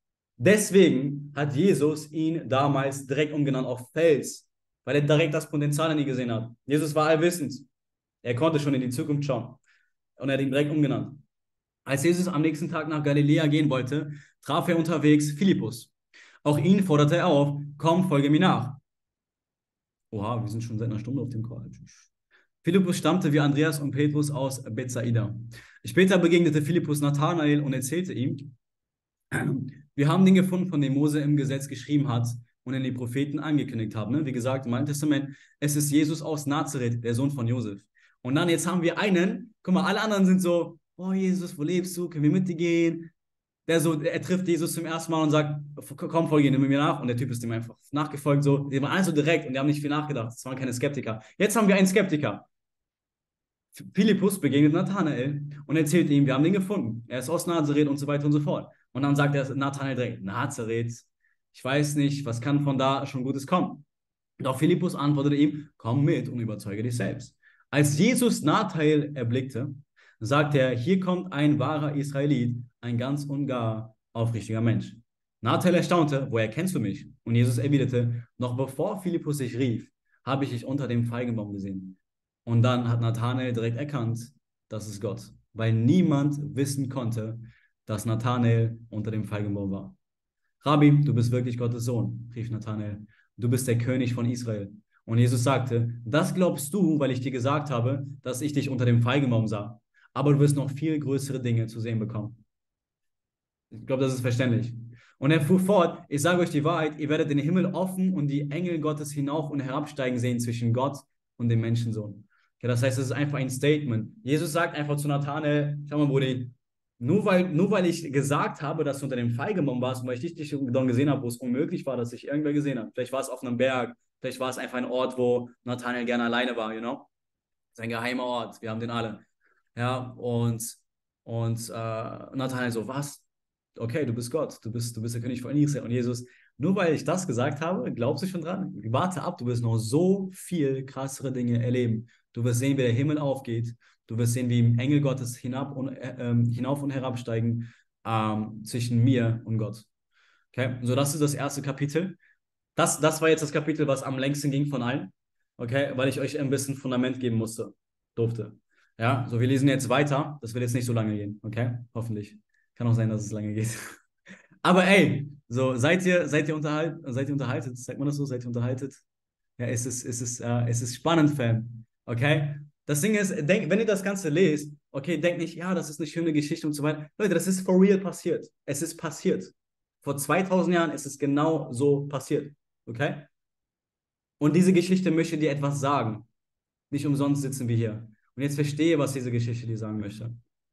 Deswegen hat Jesus ihn damals direkt umgenannt auf Fels, weil er direkt das Potenzial in ihn gesehen hat. Jesus war allwissend. Er konnte schon in die Zukunft schauen. Und er hat ihn direkt umgenannt. Als Jesus am nächsten Tag nach Galiläa gehen wollte, traf er unterwegs Philippus. Auch ihn forderte er auf, komm, folge mir nach. Oha, wir sind schon seit einer Stunde auf dem Call. Philippus stammte wie Andreas und Petrus aus Bethsaida. Später begegnete Philippus Nathanael und erzählte ihm, wir haben den gefunden, von dem Mose im Gesetz geschrieben hat und in die Propheten angekündigt haben. Ne? Wie gesagt, im Alten Testament, es ist Jesus aus Nazareth, der Sohn von Josef. Und dann jetzt haben wir einen, guck mal, alle anderen sind so, oh Jesus, wo lebst du, können wir mit dir gehen? Der so, er trifft Jesus zum ersten Mal und sagt, komm, folge ihm mir nach. Und der Typ ist ihm einfach nachgefolgt. So. Die waren alle so direkt und die haben nicht viel nachgedacht. Das waren keine Skeptiker. Jetzt haben wir einen Skeptiker. Philippus begegnet Nathanael und erzählt ihm, wir haben den gefunden. Er ist aus Nazareth und so weiter und so fort. Und dann sagt er Nathanael direkt, Nazareth, ich weiß nicht, was kann von da schon Gutes kommen? Doch Philippus antwortete ihm, komm mit und überzeuge dich selbst. Als Jesus Nathanael erblickte, sagte er, hier kommt ein wahrer Israelit, ein ganz und gar aufrichtiger Mensch. Nathanael erstaunte, woher kennst du mich? Und Jesus erwiderte, noch bevor Philippus sich rief, habe ich dich unter dem Feigenbaum gesehen. Und dann hat Nathanael direkt erkannt, das ist Gott, weil niemand wissen konnte, dass Nathanael unter dem Feigenbaum war. Rabbi, du bist wirklich Gottes Sohn, rief Nathanael. Du bist der König von Israel. Und Jesus sagte, das glaubst du, weil ich dir gesagt habe, dass ich dich unter dem Feigenbaum sah. Aber du wirst noch viel größere Dinge zu sehen bekommen. Ich glaube, das ist verständlich. Und er fuhr fort, ich sage euch die Wahrheit, ihr werdet den Himmel offen und die Engel Gottes hinauf und herabsteigen sehen zwischen Gott und dem Menschensohn. Ja, das heißt, es ist einfach ein Statement. Jesus sagt einfach zu Nathanael, schau mal, Brudi, nur weil, nur weil ich gesagt habe, dass du unter dem Feigenbaum warst und weil ich dich dann gesehen habe, wo es unmöglich war, dass ich irgendwer gesehen habe. Vielleicht war es auf einem Berg, vielleicht war es einfach ein Ort, wo Nathanael gerne alleine war, you know? Sein geheimer Ort, wir haben den alle. Ja, und, und äh, Nathanael so, was? Okay, du bist Gott, du bist, du bist der König von Israel. Und Jesus, nur weil ich das gesagt habe, glaubst du schon dran? Warte ab, du wirst noch so viel krassere Dinge erleben. Du wirst sehen, wie der Himmel aufgeht. Du wirst sehen, wie Engel Gottes hinab und, äh, hinauf und herabsteigen ähm, zwischen mir und Gott. Okay, so das ist das erste Kapitel. Das, das war jetzt das Kapitel, was am längsten ging von allen. Okay, weil ich euch ein bisschen Fundament geben musste, durfte. Ja, so wir lesen jetzt weiter. Das wird jetzt nicht so lange gehen. Okay, hoffentlich. Kann auch sein, dass es lange geht. Aber ey, so seid ihr, seid ihr unterhaltet, seid ihr unterhaltet? Sagt man das so? Seid ihr unterhaltet? Ja, es ist, es ist, äh, es ist spannend, Fan. Okay? Das Ding ist, denk, wenn ihr das Ganze lest, okay, denkt nicht, ja, das ist eine schöne Geschichte und so weiter. Leute, das ist for real passiert. Es ist passiert. Vor zweitausend Jahren ist es genau so passiert. Okay? Und diese Geschichte möchte dir etwas sagen. Nicht umsonst sitzen wir hier. Und jetzt verstehe, was diese Geschichte dir sagen möchte.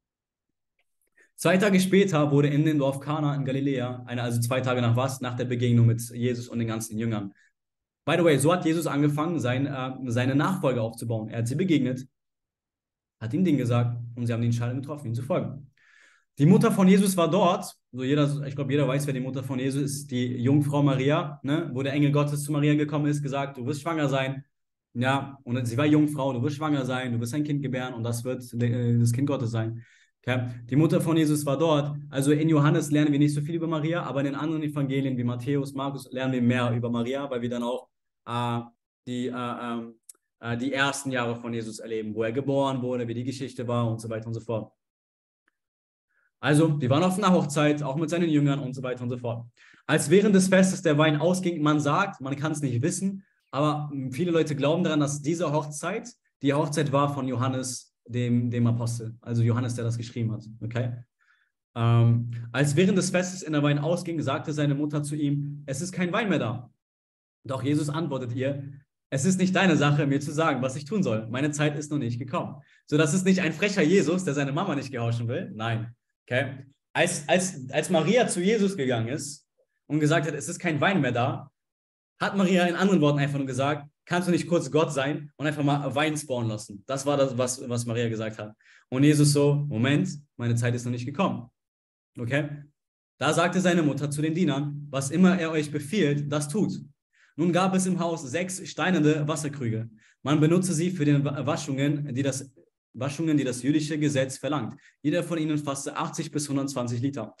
Zwei Tage später wurde in dem Dorf Kana in Galiläa, eine, also zwei Tage nach was? Nach der Begegnung mit Jesus und den ganzen Jüngern. By the way, so hat Jesus angefangen, sein, äh, seine Nachfolger aufzubauen. Er hat sie begegnet, hat ihnen Dinge gesagt und sie haben die Entscheidung getroffen, ihm zu folgen. Die Mutter von Jesus war dort. So jeder, ich glaube, jeder weiß, wer die Mutter von Jesus ist, die Jungfrau Maria, ne? Wo der Engel Gottes zu Maria gekommen ist, gesagt, du wirst schwanger sein. Ja, und sie war Jungfrau, du wirst schwanger sein, du wirst ein Kind gebären und das wird äh, das Kind Gottes sein. Okay? Die Mutter von Jesus war dort. Also in Johannes lernen wir nicht so viel über Maria, aber in den anderen Evangelien wie Matthäus, Markus lernen wir mehr über Maria, weil wir dann auch äh, die, äh, ähm, äh, die ersten Jahre von Jesus erleben, wo er geboren wurde, wie die Geschichte war und so weiter und so fort. Also, die waren auf einer Hochzeit, auch mit seinen Jüngern und so weiter und so fort. Als während des Festes der Wein ausging, man sagt, man kann es nicht wissen, aber viele Leute glauben daran, dass diese Hochzeit die Hochzeit war von Johannes, dem, dem Apostel. Also Johannes, der das geschrieben hat. Okay? Ähm, als während des Festes in der Wein ausging, sagte seine Mutter zu ihm, es ist kein Wein mehr da. Doch Jesus antwortet ihr, es ist nicht deine Sache, mir zu sagen, was ich tun soll. Meine Zeit ist noch nicht gekommen. So, das ist nicht ein frecher Jesus, der seine Mama nicht gehorchen will. Nein. Okay? Als, als, als Maria zu Jesus gegangen ist und gesagt hat, es ist kein Wein mehr da, hat Maria in anderen Worten einfach nur gesagt, kannst du nicht kurz Gott sein und einfach mal Wein spawnen lassen. Das war das, was, was Maria gesagt hat. Und Jesus so, Moment, meine Zeit ist noch nicht gekommen. Okay? Da sagte seine Mutter zu den Dienern, was immer er euch befiehlt, das tut. Nun gab es im Haus sechs steinerne Wasserkrüge. Man benutze sie für die Waschungen, die das, Waschungen, die das jüdische Gesetz verlangt. Jeder von ihnen fasste achtzig bis hundertzwanzig Liter.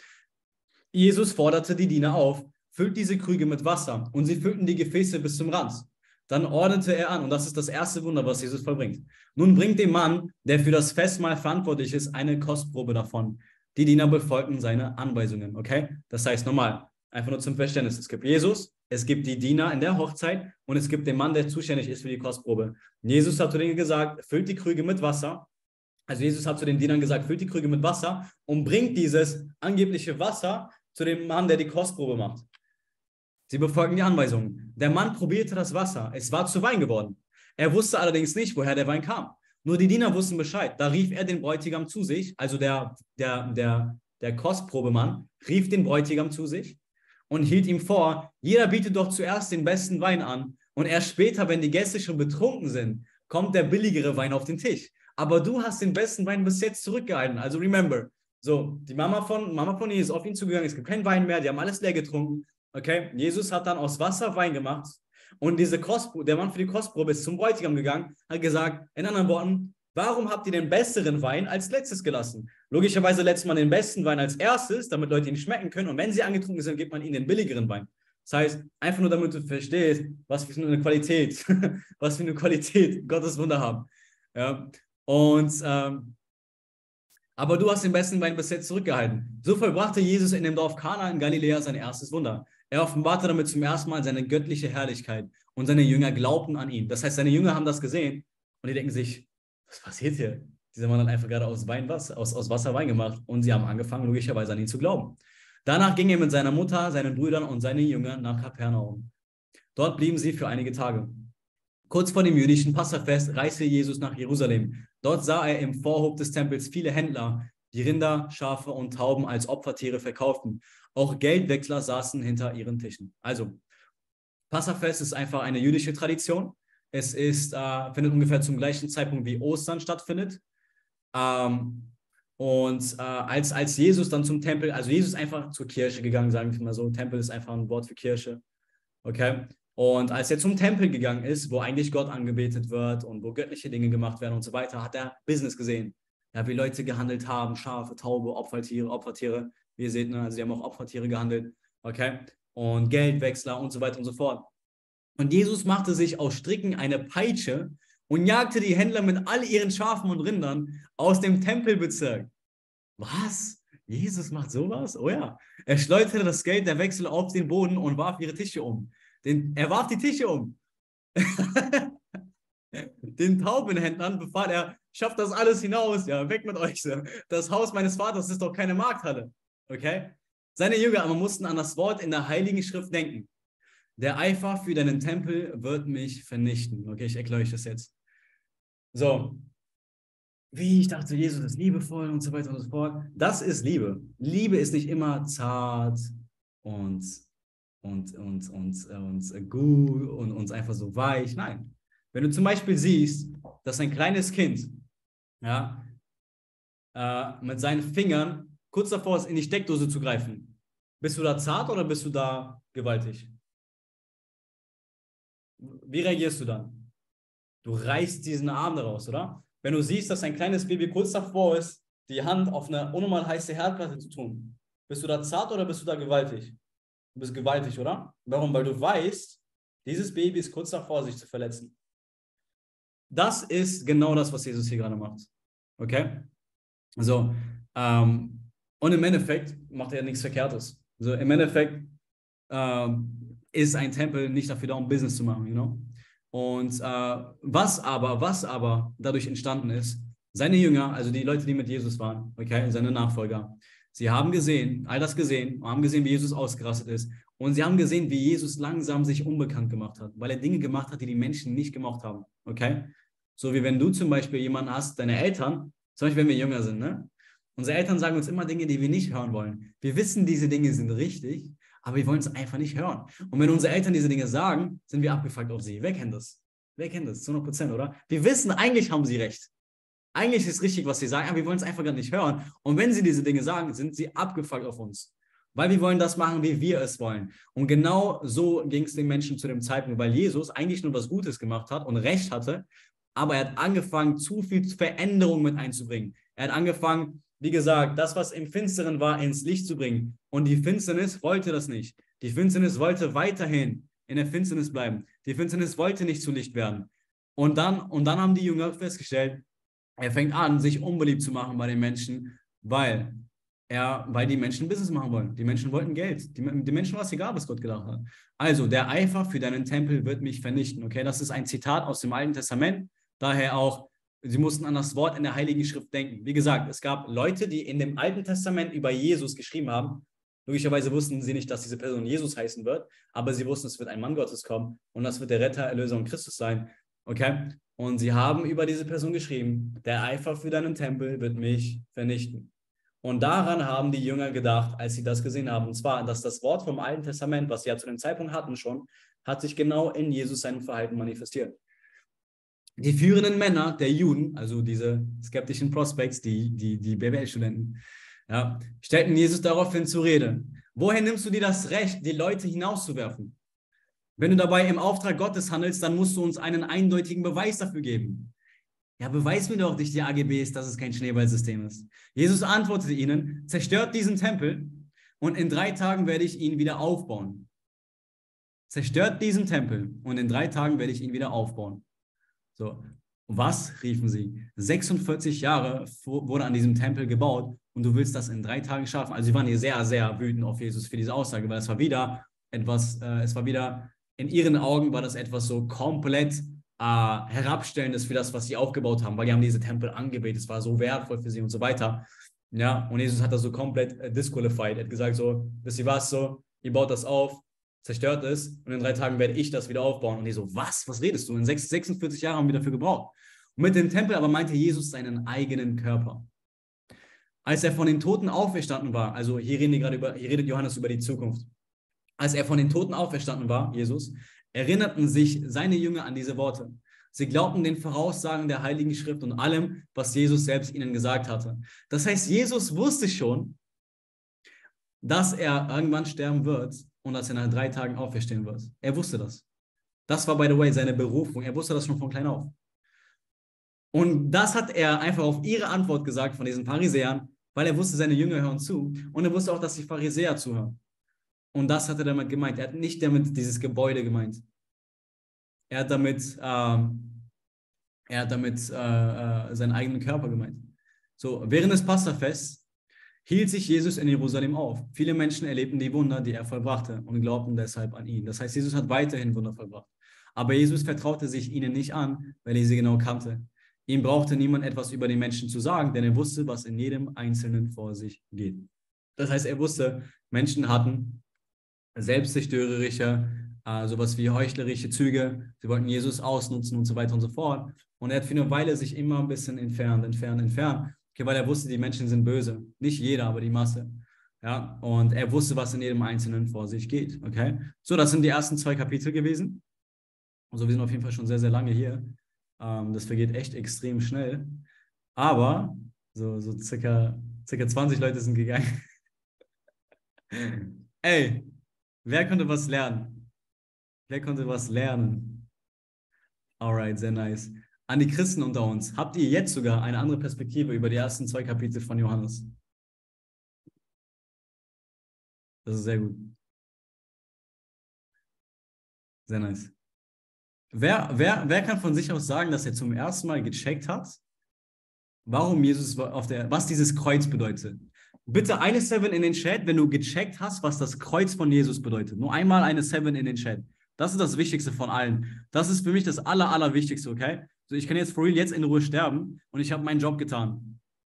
Jesus forderte die Diener auf, füllt diese Krüge mit Wasser, und sie füllten die Gefäße bis zum Rand. Dann ordnete er an, und das ist das erste Wunder, was Jesus vollbringt. Nun bringt dem Mann, der für das Festmahl verantwortlich ist, eine Kostprobe davon. Die Diener befolgten seine Anweisungen, okay? Das heißt, nochmal, einfach nur zum Verständnis, es gibt Jesus, es gibt die Diener in der Hochzeit und es gibt den Mann, der zuständig ist für die Kostprobe. Jesus hat zu denen gesagt, füllt die Krüge mit Wasser. Also Jesus hat zu den Dienern gesagt, füllt die Krüge mit Wasser und bringt dieses angebliche Wasser zu dem Mann, der die Kostprobe macht. Sie befolgen die Anweisungen. Der Mann probierte das Wasser. Es war zu Wein geworden. Er wusste allerdings nicht, woher der Wein kam. Nur die Diener wussten Bescheid. Da rief er den Bräutigam zu sich, also der, der, der, der Kostprobemann rief den Bräutigam zu sich und hielt ihm vor, jeder bietet doch zuerst den besten Wein an und erst später, wenn die Gäste schon betrunken sind, kommt der billigere Wein auf den Tisch. Aber du hast den besten Wein bis jetzt zurückgehalten. Also remember, so, die Mama von, Mama von Jesus ist auf ihn zugegangen, es gibt keinen Wein mehr, die haben alles leer getrunken. Okay, Jesus hat dann aus Wasser Wein gemacht und diese Kostprobe, der Mann für die Kostprobe ist zum Bräutigam gegangen, hat gesagt, in anderen Worten, warum habt ihr den besseren Wein als letztes gelassen? Logischerweise lässt man den besten Wein als erstes, damit Leute ihn schmecken können, und wenn sie angetrunken sind, gibt man ihnen den billigeren Wein. Das heißt, einfach nur damit du verstehst, was für eine Qualität, was für eine Qualität Gottes Wunder haben. Ja? Und ähm, aber du hast den besten Wein bis jetzt zurückgehalten. So vollbrachte Jesus in dem Dorf Kana in Galiläa sein erstes Wunder. Er offenbarte damit zum ersten Mal seine göttliche Herrlichkeit und seine Jünger glaubten an ihn. Das heißt, seine Jünger haben das gesehen und die denken sich, was passiert hier? Dieser Mann hat einfach gerade aus, Wein was, aus, aus Wasser Wein gemacht und sie haben angefangen, logischerweise an ihn zu glauben. Danach ging er mit seiner Mutter, seinen Brüdern und seinen Jüngern nach Kapernaum. Dort blieben sie für einige Tage. Kurz vor dem jüdischen Passafest reiste Jesus nach Jerusalem. Dort sah er im Vorhof des Tempels viele Händler, die Rinder, Schafe und Tauben als Opfertiere verkauften. Auch Geldwechsler saßen hinter ihren Tischen. Also, Passafest ist einfach eine jüdische Tradition. Es ist, äh, findet ungefähr zum gleichen Zeitpunkt wie Ostern stattfindet. Ähm, und äh, als, als Jesus dann zum Tempel, also Jesus ist einfach zur Kirche gegangen, sagen wir mal so. Tempel ist einfach ein Wort für Kirche. Okay? Und als er zum Tempel gegangen ist, wo eigentlich Gott angebetet wird und wo göttliche Dinge gemacht werden und so weiter, hat er Business gesehen. Ja, wie Leute gehandelt haben, Schafe, Taube, Opfertiere, Opfertiere. Wie ihr seht, ne, also sie haben auch Opfertiere gehandelt. Okay? Und Geldwechsler und so weiter und so fort. Und Jesus machte sich aus Stricken eine Peitsche und jagte die Händler mit all ihren Schafen und Rindern aus dem Tempelbezirk. Was? Jesus macht sowas? Oh ja. Er schleuderte das Geld der Wechsel auf den Boden und warf ihre Tische um. Den, er warf die Tische um. Den Taubenhändlern befahl er, schafft das alles hinaus, ja, weg mit euch. Das Haus meines Vaters ist doch keine Markthalle. Okay? Seine Jünger aber mussten an das Wort in der Heiligen Schrift denken. Der Eifer für deinen Tempel wird mich vernichten. Okay, ich erkläre euch das jetzt. So. Wie ich dachte, Jesus ist liebevoll und so weiter und so fort. Das ist Liebe. Liebe ist nicht immer zart und und, und, und, und gut und uns einfach so weich. Nein. Wenn du zum Beispiel siehst, dass ein kleines Kind ja, äh, mit seinen Fingern kurz davor ist, in die Steckdose zu greifen, bist du da zart oder bist du da gewaltig? Wie reagierst du dann? Du reißt diesen Arm daraus, oder? Wenn du siehst, dass ein kleines Baby kurz davor ist, die Hand auf eine unnormal heiße Herdplatte zu tun, bist du da zart oder bist du da gewaltig? Du bist gewaltig, oder? Warum? Weil du weißt, Dieses Baby ist kurz davor, sich zu verletzen. Das ist genau das, was Jesus hier gerade macht. Okay? So, ähm, und im Endeffekt macht er nichts Verkehrtes. So, im Endeffekt ähm, ist ein Tempel nicht dafür da, um Business zu machen, you know? Und äh, was aber, was aber dadurch entstanden ist, seine Jünger, also die Leute, die mit Jesus waren, okay, seine Nachfolger, sie haben gesehen, all das gesehen, und haben gesehen, wie Jesus ausgerastet ist. Und sie haben gesehen, wie Jesus langsam sich unbekannt gemacht hat, weil er Dinge gemacht hat, die die Menschen nicht gemocht haben, okay? So wie wenn du zum Beispiel jemanden hast, deine Eltern, zum Beispiel wenn wir jünger sind, ne? Unsere Eltern sagen uns immer Dinge, die wir nicht hören wollen. Wir wissen, diese Dinge sind richtig, aber wir wollen es einfach nicht hören. Und wenn unsere Eltern diese Dinge sagen, sind wir abgefuckt auf sie. Wer kennt das? Wer kennt das? zu hundert Prozent, oder? Wir wissen, eigentlich haben sie recht. Eigentlich ist richtig, was sie sagen, aber wir wollen es einfach gar nicht hören. Und wenn sie diese Dinge sagen, sind sie abgefuckt auf uns. Weil wir wollen das machen, wie wir es wollen. Und genau so ging es den Menschen zu dem Zeitpunkt, weil Jesus eigentlich nur was Gutes gemacht hat und Recht hatte, aber er hat angefangen, zu viel Veränderung mit einzubringen. Er hat angefangen, wie gesagt, das, was im Finsteren war, ins Licht zu bringen. Und die Finsternis wollte das nicht. Die Finsternis wollte weiterhin in der Finsternis bleiben. Die Finsternis wollte nicht zu Licht werden. Und dann, und dann haben die Jünger festgestellt, er fängt an, sich unbeliebt zu machen bei den Menschen, weil er, weil die Menschen Business machen wollen. Die Menschen wollten Geld. Die, die Menschen war es egal, was Gott gedacht hat. Also, der Eifer für deinen Tempel wird mich vernichten. Okay, das ist ein Zitat aus dem Alten Testament. Daher auch, sie mussten an das Wort in der Heiligen Schrift denken. Wie gesagt, es gab Leute, die in dem Alten Testament über Jesus geschrieben haben. Logischerweise wussten sie nicht, dass diese Person Jesus heißen wird, aber sie wussten, es wird ein Mann Gottes kommen und das wird der Retter, Erlöser und Christus sein. Okay? Und sie haben über diese Person geschrieben, der Eifer für deinen Tempel wird mich vernichten. Und daran haben die Jünger gedacht, als sie das gesehen haben. Und zwar, dass das Wort vom Alten Testament, was sie ja zu dem Zeitpunkt hatten schon, hat sich genau in Jesus seinem Verhalten manifestiert. Die führenden Männer der Juden, also diese skeptischen Prospects, die, die, die B W L-Studenten, ja, stellten Jesus daraufhin zur Rede. Woher nimmst du dir das Recht, die Leute hinauszuwerfen? Wenn du dabei im Auftrag Gottes handelst, dann musst du uns einen eindeutigen Beweis dafür geben. Ja, beweis mir doch durch die A G Bs, dass es kein Schneeballsystem ist. Jesus antwortete ihnen, zerstört diesen Tempel und in drei Tagen werde ich ihn wieder aufbauen. Zerstört diesen Tempel und in drei Tagen werde ich ihn wieder aufbauen. So, was riefen sie? sechsundvierzig Jahre wurde an diesem Tempel gebaut und du willst das in drei Tagen schaffen. Also sie waren hier sehr, sehr wütend auf Jesus für diese Aussage, weil es war wieder etwas, äh, es war wieder, in ihren Augen war das etwas so komplett äh, Herabstellendes für das, was sie aufgebaut haben, weil die haben diese Tempel angebetet, es war so wertvoll für sie und so weiter. Ja, und Jesus hat das so komplett äh, disqualified. Er hat gesagt so, wisst ihr was, so, ihr baut das auf, zerstört es und in drei Tagen werde ich das wieder aufbauen. Und die so, was? Was redest du? In sechsundvierzig Jahren haben wir dafür gebraucht. Und mit dem Tempel aber meinte Jesus seinen eigenen Körper. Als er von den Toten auferstanden war, also hier, reden die gerade über, hier redet Johannes über die Zukunft. Als er von den Toten auferstanden war, Jesus, erinnerten sich seine Jünger an diese Worte. Sie glaubten den Voraussagen der Heiligen Schrift und allem, was Jesus selbst ihnen gesagt hatte. Das heißt, Jesus wusste schon, dass er irgendwann sterben wird und dass er nach drei Tagen auferstehen wird. Er wusste das. Das war, by the way, seine Berufung. Er wusste das schon von klein auf. Und das hat er einfach auf ihre Antwort gesagt von diesen Pharisäern, weil er wusste, seine Jünger hören zu. Und er wusste auch, dass die Pharisäer zuhören. Und das hat er damit gemeint. Er hat nicht damit dieses Gebäude gemeint. Er hat damit, ähm, er hat damit äh, äh, seinen eigenen Körper gemeint. So, während des Passafests hielt sich Jesus in Jerusalem auf. Viele Menschen erlebten die Wunder, die er vollbrachte und glaubten deshalb an ihn. Das heißt, Jesus hat weiterhin Wunder vollbracht. Aber Jesus vertraute sich ihnen nicht an, weil er sie genau kannte. Ihm brauchte niemand etwas über die Menschen zu sagen, denn er wusste, was in jedem Einzelnen vor sich geht. Das heißt, er wusste, Menschen hatten selbstzerstörerische, äh, sowas wie heuchlerische Züge. Sie wollten Jesus ausnutzen und so weiter und so fort. Und er hat für eine Weile sich immer ein bisschen entfernt, entfernt, entfernt. Okay, weil er wusste, die Menschen sind böse. Nicht jeder, aber die Masse. Ja, und er wusste, was in jedem Einzelnen vor sich geht. Okay, so, das sind die ersten zwei Kapitel gewesen. Also wir sind auf jeden Fall schon sehr, sehr lange hier. Ähm, das vergeht echt extrem schnell. Aber so, so circa, circa zwanzig Leute sind gegangen. Ey, wer konnte was lernen? Wer konnte was lernen? Alright, sehr nice. An die Christen unter uns, habt ihr jetzt sogar eine andere Perspektive über die ersten zwei Kapitel von Johannes? Das ist sehr gut. Sehr nice. Wer, wer, wer kann von sich aus sagen, dass er zum ersten Mal gecheckt hat, warum Jesus auf der, was dieses Kreuz bedeutet? Bitte eine Seven in den Chat, wenn du gecheckt hast, was das Kreuz von Jesus bedeutet. Nur einmal eine Seven in den Chat. Das ist das Wichtigste von allen. Das ist für mich das Aller, Allerwichtigste, okay? So, ich kann jetzt for real jetzt in Ruhe sterben und ich habe meinen Job getan.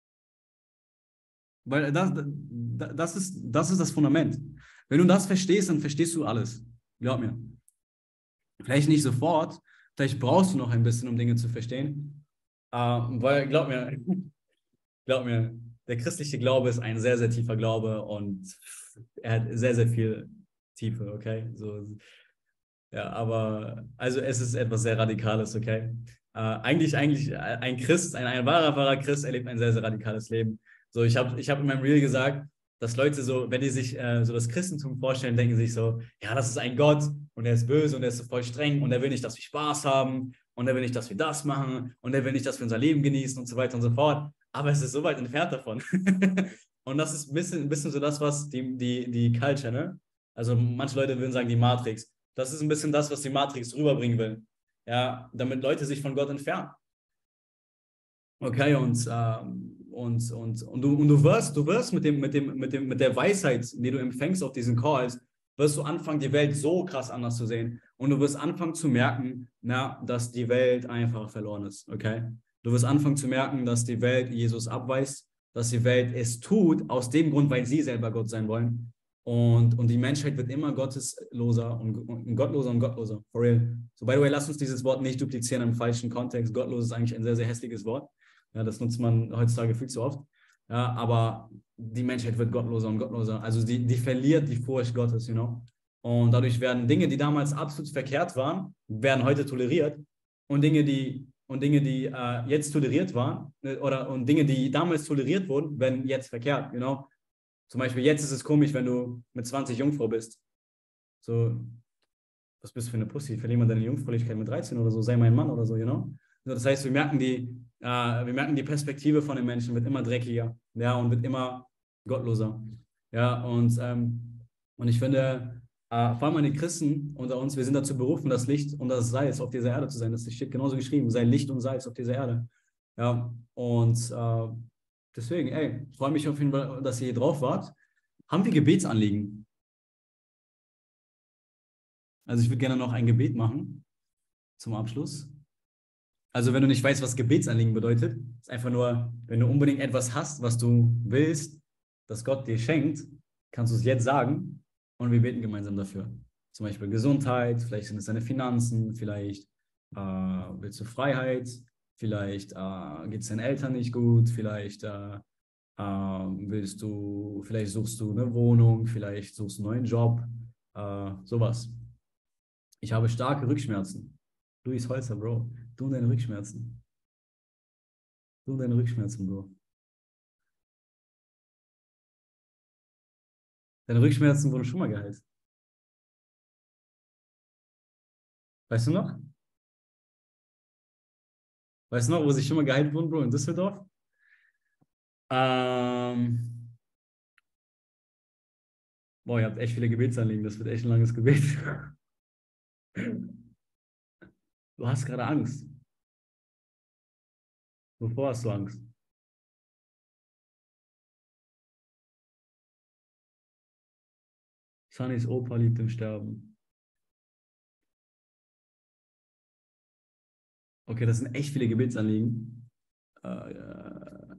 Weil das, das, ist, das ist das Fundament. Wenn du das verstehst, dann verstehst du alles. Glaub mir. Vielleicht nicht sofort, vielleicht brauchst du noch ein bisschen, um Dinge zu verstehen. Äh, weil, glaub mir, glaub mir, der christliche Glaube ist ein sehr, sehr tiefer Glaube und er hat sehr, sehr viel Tiefe, okay? So, ja, aber, also es ist etwas sehr Radikales, okay? Äh, eigentlich, eigentlich, ein Christ, ein, ein wahrer, wahrer Christ erlebt ein sehr, sehr radikales Leben. So, ich habe ich hab in meinem Reel gesagt, dass Leute so, wenn die sich äh, so das Christentum vorstellen, denken sich so, ja, das ist ein Gott und er ist böse und er ist so voll streng und er will nicht, dass wir Spaß haben und er will nicht, dass wir das machen und er will nicht, dass wir unser Leben genießen und so weiter und so fort. Aber es ist so weit entfernt davon. Und das ist ein bisschen, ein bisschen so das, was die, die, die Culture, ne? Also manche Leute würden sagen, die Matrix. Das ist ein bisschen das, was die Matrix rüberbringen will. Ja, damit Leute sich von Gott entfernen. Okay, und, ähm, und, und, und, du, und du wirst, du wirst mit, dem, mit, dem, mit, dem, mit der Weisheit, die du empfängst auf diesen Calls, wirst du anfangen, die Welt so krass anders zu sehen. Und du wirst anfangen zu merken, na, dass die Welt einfach verloren ist. Okay? Du wirst anfangen zu merken, dass die Welt Jesus abweist, dass die Welt es tut, aus dem Grund, weil sie selber Gott sein wollen. Und, und die Menschheit wird immer gottesloser und, und gottloser und gottloser. For real. So, by the way, lass uns dieses Wort nicht duplizieren im falschen Kontext. Gottlos ist eigentlich ein sehr, sehr hässliches Wort. Ja, das nutzt man heutzutage viel zu oft. Ja, aber die Menschheit wird gottloser und gottloser. Also die, die verliert die Furcht Gottes, you know. Und dadurch werden Dinge, die damals absolut verkehrt waren, werden heute toleriert. Und Dinge, die, und Dinge, die äh, jetzt toleriert waren, oder und Dinge, die damals toleriert wurden, werden jetzt verkehrt, you know. Zum Beispiel jetzt ist es komisch, wenn du mit zwanzig Jungfrau bist. So, was bist du für eine Pussy? Verlier mal deine Jungfräulichkeit mit dreizehn oder so, sei mein Mann oder so, you know. So, das heißt, wir merken, die, äh, wir merken, die Perspektive von den Menschen wird immer dreckiger, ja, und wird immer gottloser. Ja, und, ähm, und ich finde, äh, vor allem an die Christen unter uns, wir sind dazu berufen, das Licht und das Salz auf dieser Erde zu sein. Das steht genauso geschrieben, sei Licht und Salz auf dieser Erde. Ja, und äh, deswegen, ey, freue mich auf jeden Fall, dass ihr hier drauf wart. Haben wir Gebetsanliegen? Also ich würde gerne noch ein Gebet machen zum Abschluss. Also wenn du nicht weißt, was Gebetsanliegen bedeutet, ist einfach nur, wenn du unbedingt etwas hast, was du willst, dass Gott dir schenkt, kannst du es jetzt sagen und wir beten gemeinsam dafür. Zum Beispiel Gesundheit, vielleicht sind es deine Finanzen, vielleicht äh, willst du Freiheit, vielleicht äh, geht es deinen Eltern nicht gut, vielleicht äh, äh, willst du, vielleicht suchst du eine Wohnung, vielleicht suchst du einen neuen Job, äh, sowas. Ich habe starke Rückschmerzen. Luis Holzer, Bro. Du und deine Rückschmerzen. Du und deine Rückschmerzen, Bro. Deine Rückschmerzen wurden schon mal geheilt. Weißt du noch? Weißt du noch, wo sie schon mal geheilt wurden, Bro? In Düsseldorf? Ähm. Boah, ihr habt echt viele Gebetsanliegen. Das wird echt ein langes Gebet. Du hast gerade Angst. Wovor hast du Angst? Sunnys Opa liegt im Sterben. Okay, das sind echt viele Gebetsanliegen. Äh, äh,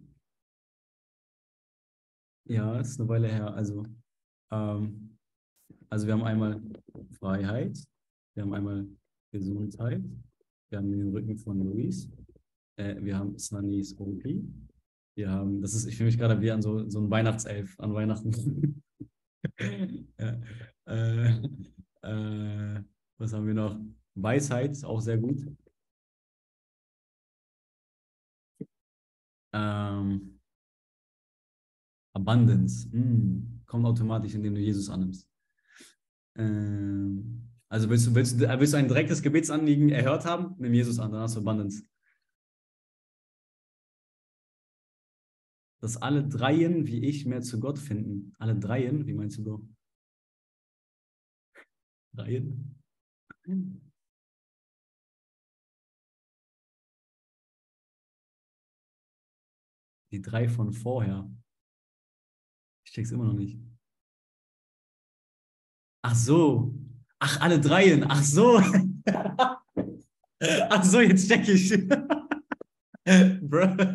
ja, es ist eine Weile her. Also, ähm, also wir haben einmal Freiheit, wir haben einmal Gesundheit, wir haben den Rücken von Luis, äh, wir haben Sunnys Opi, wir haben, das ist, ich fühle mich gerade wie an so, so ein Weihnachtself an Weihnachten. Ja. Äh, äh, was haben wir noch? Weisheit ist auch sehr gut. Ähm, Abundance. Mm, kommt automatisch, indem du Jesus annimmst. Ähm, also willst du, willst, du, willst du ein direktes Gebetsanliegen erhört haben? Nimm Jesus an, dann hast du Abundance. Dass alle Dreien, wie ich, mehr zu Gott finden. Alle Dreien? Wie meinst du, Bro? Dreien? Die drei von vorher. Ich check's immer noch nicht. Ach so. Ach, alle dreien. Ach so. Ach so, jetzt check ich. Bro.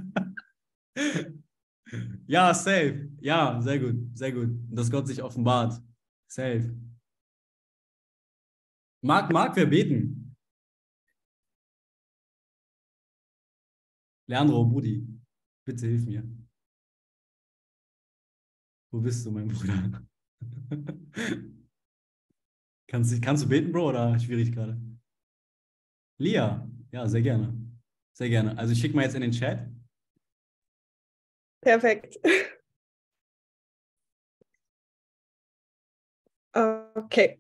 Ja, safe. Ja, sehr gut, sehr gut. Dass Gott sich offenbart. Safe. Mag, mag wer beten? Leandro, Budi, bitte hilf mir. Wo bist du, mein Bruder? Kannst, du- kannst du beten, Bro, oder schwierig gerade? Lia, ja, sehr gerne. Sehr gerne. Also ich schicke mal jetzt in den Chat. Perfekt. Okay,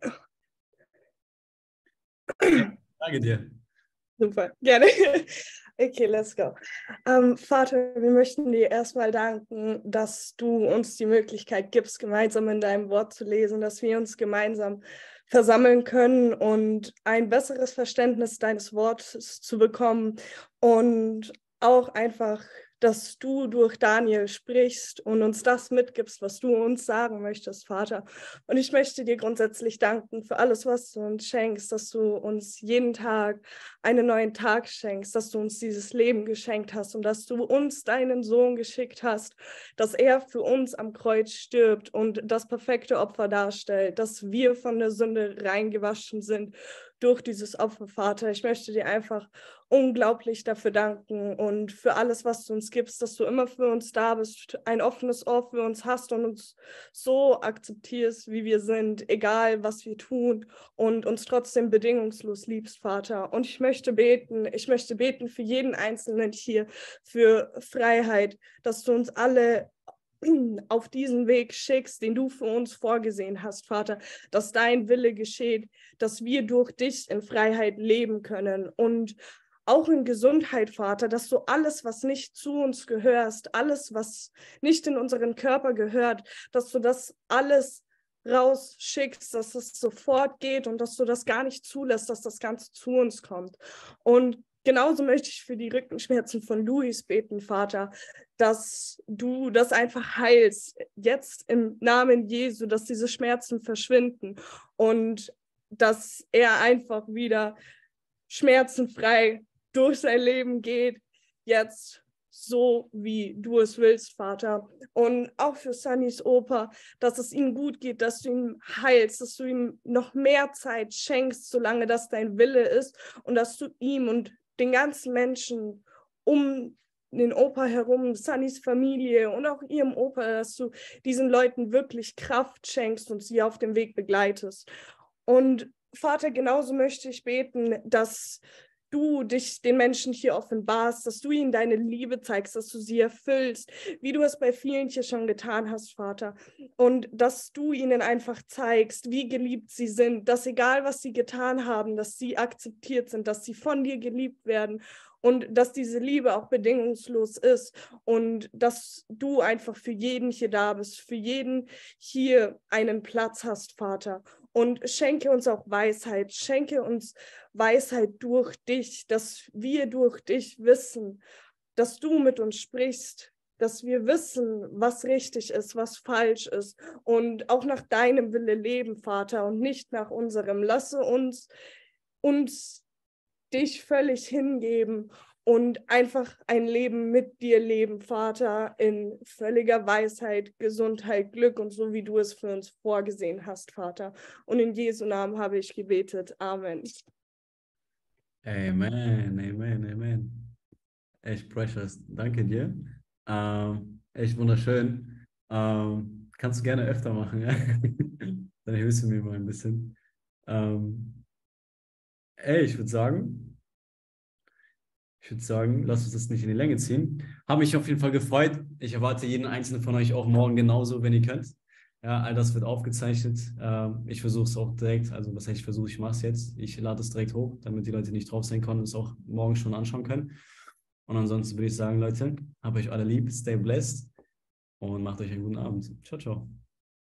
Danke dir. super, gerne. Okay, let's go. Ähm, Vater, wir möchten dir erstmal danken, dass du uns die Möglichkeit gibst, gemeinsam in deinem Wort zu lesen, dass wir uns gemeinsam versammeln können und ein besseres Verständnis deines Wortes zu bekommen und auch einfach, dass du durch Daniel sprichst und uns das mitgibst, was du uns sagen möchtest, Vater. Und ich möchte dir grundsätzlich danken für alles, was du uns schenkst, dass du uns jeden Tag einen neuen Tag schenkst, dass du uns dieses Leben geschenkt hast und dass du uns deinen Sohn geschickt hast, dass er für uns am Kreuz stirbt und das perfekte Opfer darstellt, dass wir von der Sünde reingewaschen sind durch dieses Opfer, Vater. Ich möchte dir einfach unglaublich dafür danken und für alles, was du uns gibst, dass du immer für uns da bist, ein offenes Ohr für uns hast und uns so akzeptierst, wie wir sind, egal was wir tun und uns trotzdem bedingungslos liebst, Vater. Und ich möchte beten, ich möchte beten für jeden Einzelnen hier, für Freiheit, dass du uns alle auf diesen Weg schickst, den du für uns vorgesehen hast, Vater, dass dein Wille geschieht, dass wir durch dich in Freiheit leben können und auch in Gesundheit, Vater, dass du alles, was nicht zu uns gehörst, alles, was nicht in unseren Körper gehört, dass du das alles rausschickst, dass es sofort geht und dass du das gar nicht zulässt, dass das Ganze zu uns kommt. Und genauso möchte ich für die Rückenschmerzen von Luis beten, Vater, dass du das einfach heilst, jetzt im Namen Jesu, dass diese Schmerzen verschwinden und dass er einfach wieder schmerzenfrei durch sein Leben geht, jetzt so, wie du es willst, Vater. Und auch für Sunnys Opa, dass es ihm gut geht, dass du ihn heilst, dass du ihm noch mehr Zeit schenkst, solange das dein Wille ist und dass du ihm und den ganzen Menschen um den Opa herum, Sunnys Familie und auch ihrem Opa, dass du diesen Leuten wirklich Kraft schenkst und sie auf dem Weg begleitest. Und Vater, genauso möchte ich beten, dass du dich den Menschen hier offenbarst, dass du ihnen deine Liebe zeigst, dass du sie erfüllst, wie du es bei vielen hier schon getan hast, Vater. Und dass du ihnen einfach zeigst, wie geliebt sie sind, dass egal, was sie getan haben, dass sie akzeptiert sind, dass sie von dir geliebt werden und dass diese Liebe auch bedingungslos ist und dass du einfach für jeden hier da bist, für jeden hier einen Platz hast, Vater. Und schenke uns auch Weisheit, schenke uns Weisheit durch dich, dass wir durch dich wissen, dass du mit uns sprichst, dass wir wissen, was richtig ist, was falsch ist und auch nach deinem Wille leben, Vater, und nicht nach unserem. Lasse uns, uns dich völlig hingeben und einfach ein Leben mit dir leben, Vater, in völliger Weisheit, Gesundheit, Glück und so, wie du es für uns vorgesehen hast, Vater. Und in Jesu Namen habe ich gebetet. Amen. Amen, amen, amen. Echt precious. Danke dir. Ähm, echt wunderschön. Ähm, kannst du gerne öfter machen, ja? Dann hilfst du mir mal ein bisschen. Ähm, ey, ich würde sagen, ich würde sagen, lass uns das nicht in die Länge ziehen. Habe mich auf jeden Fall gefreut. Ich erwarte jeden einzelnen von euch auch morgen genauso, wenn ihr könnt. Ja, all das wird aufgezeichnet. Ähm, ich versuche es auch direkt, also was heißt ich versuche, ich mache es jetzt. Ich lade es direkt hoch, damit die Leute, die nicht drauf sein können, es auch morgen schon anschauen können. Und ansonsten würde ich sagen, Leute, habt euch alle lieb, stay blessed und macht euch einen guten Abend. Ciao, ciao.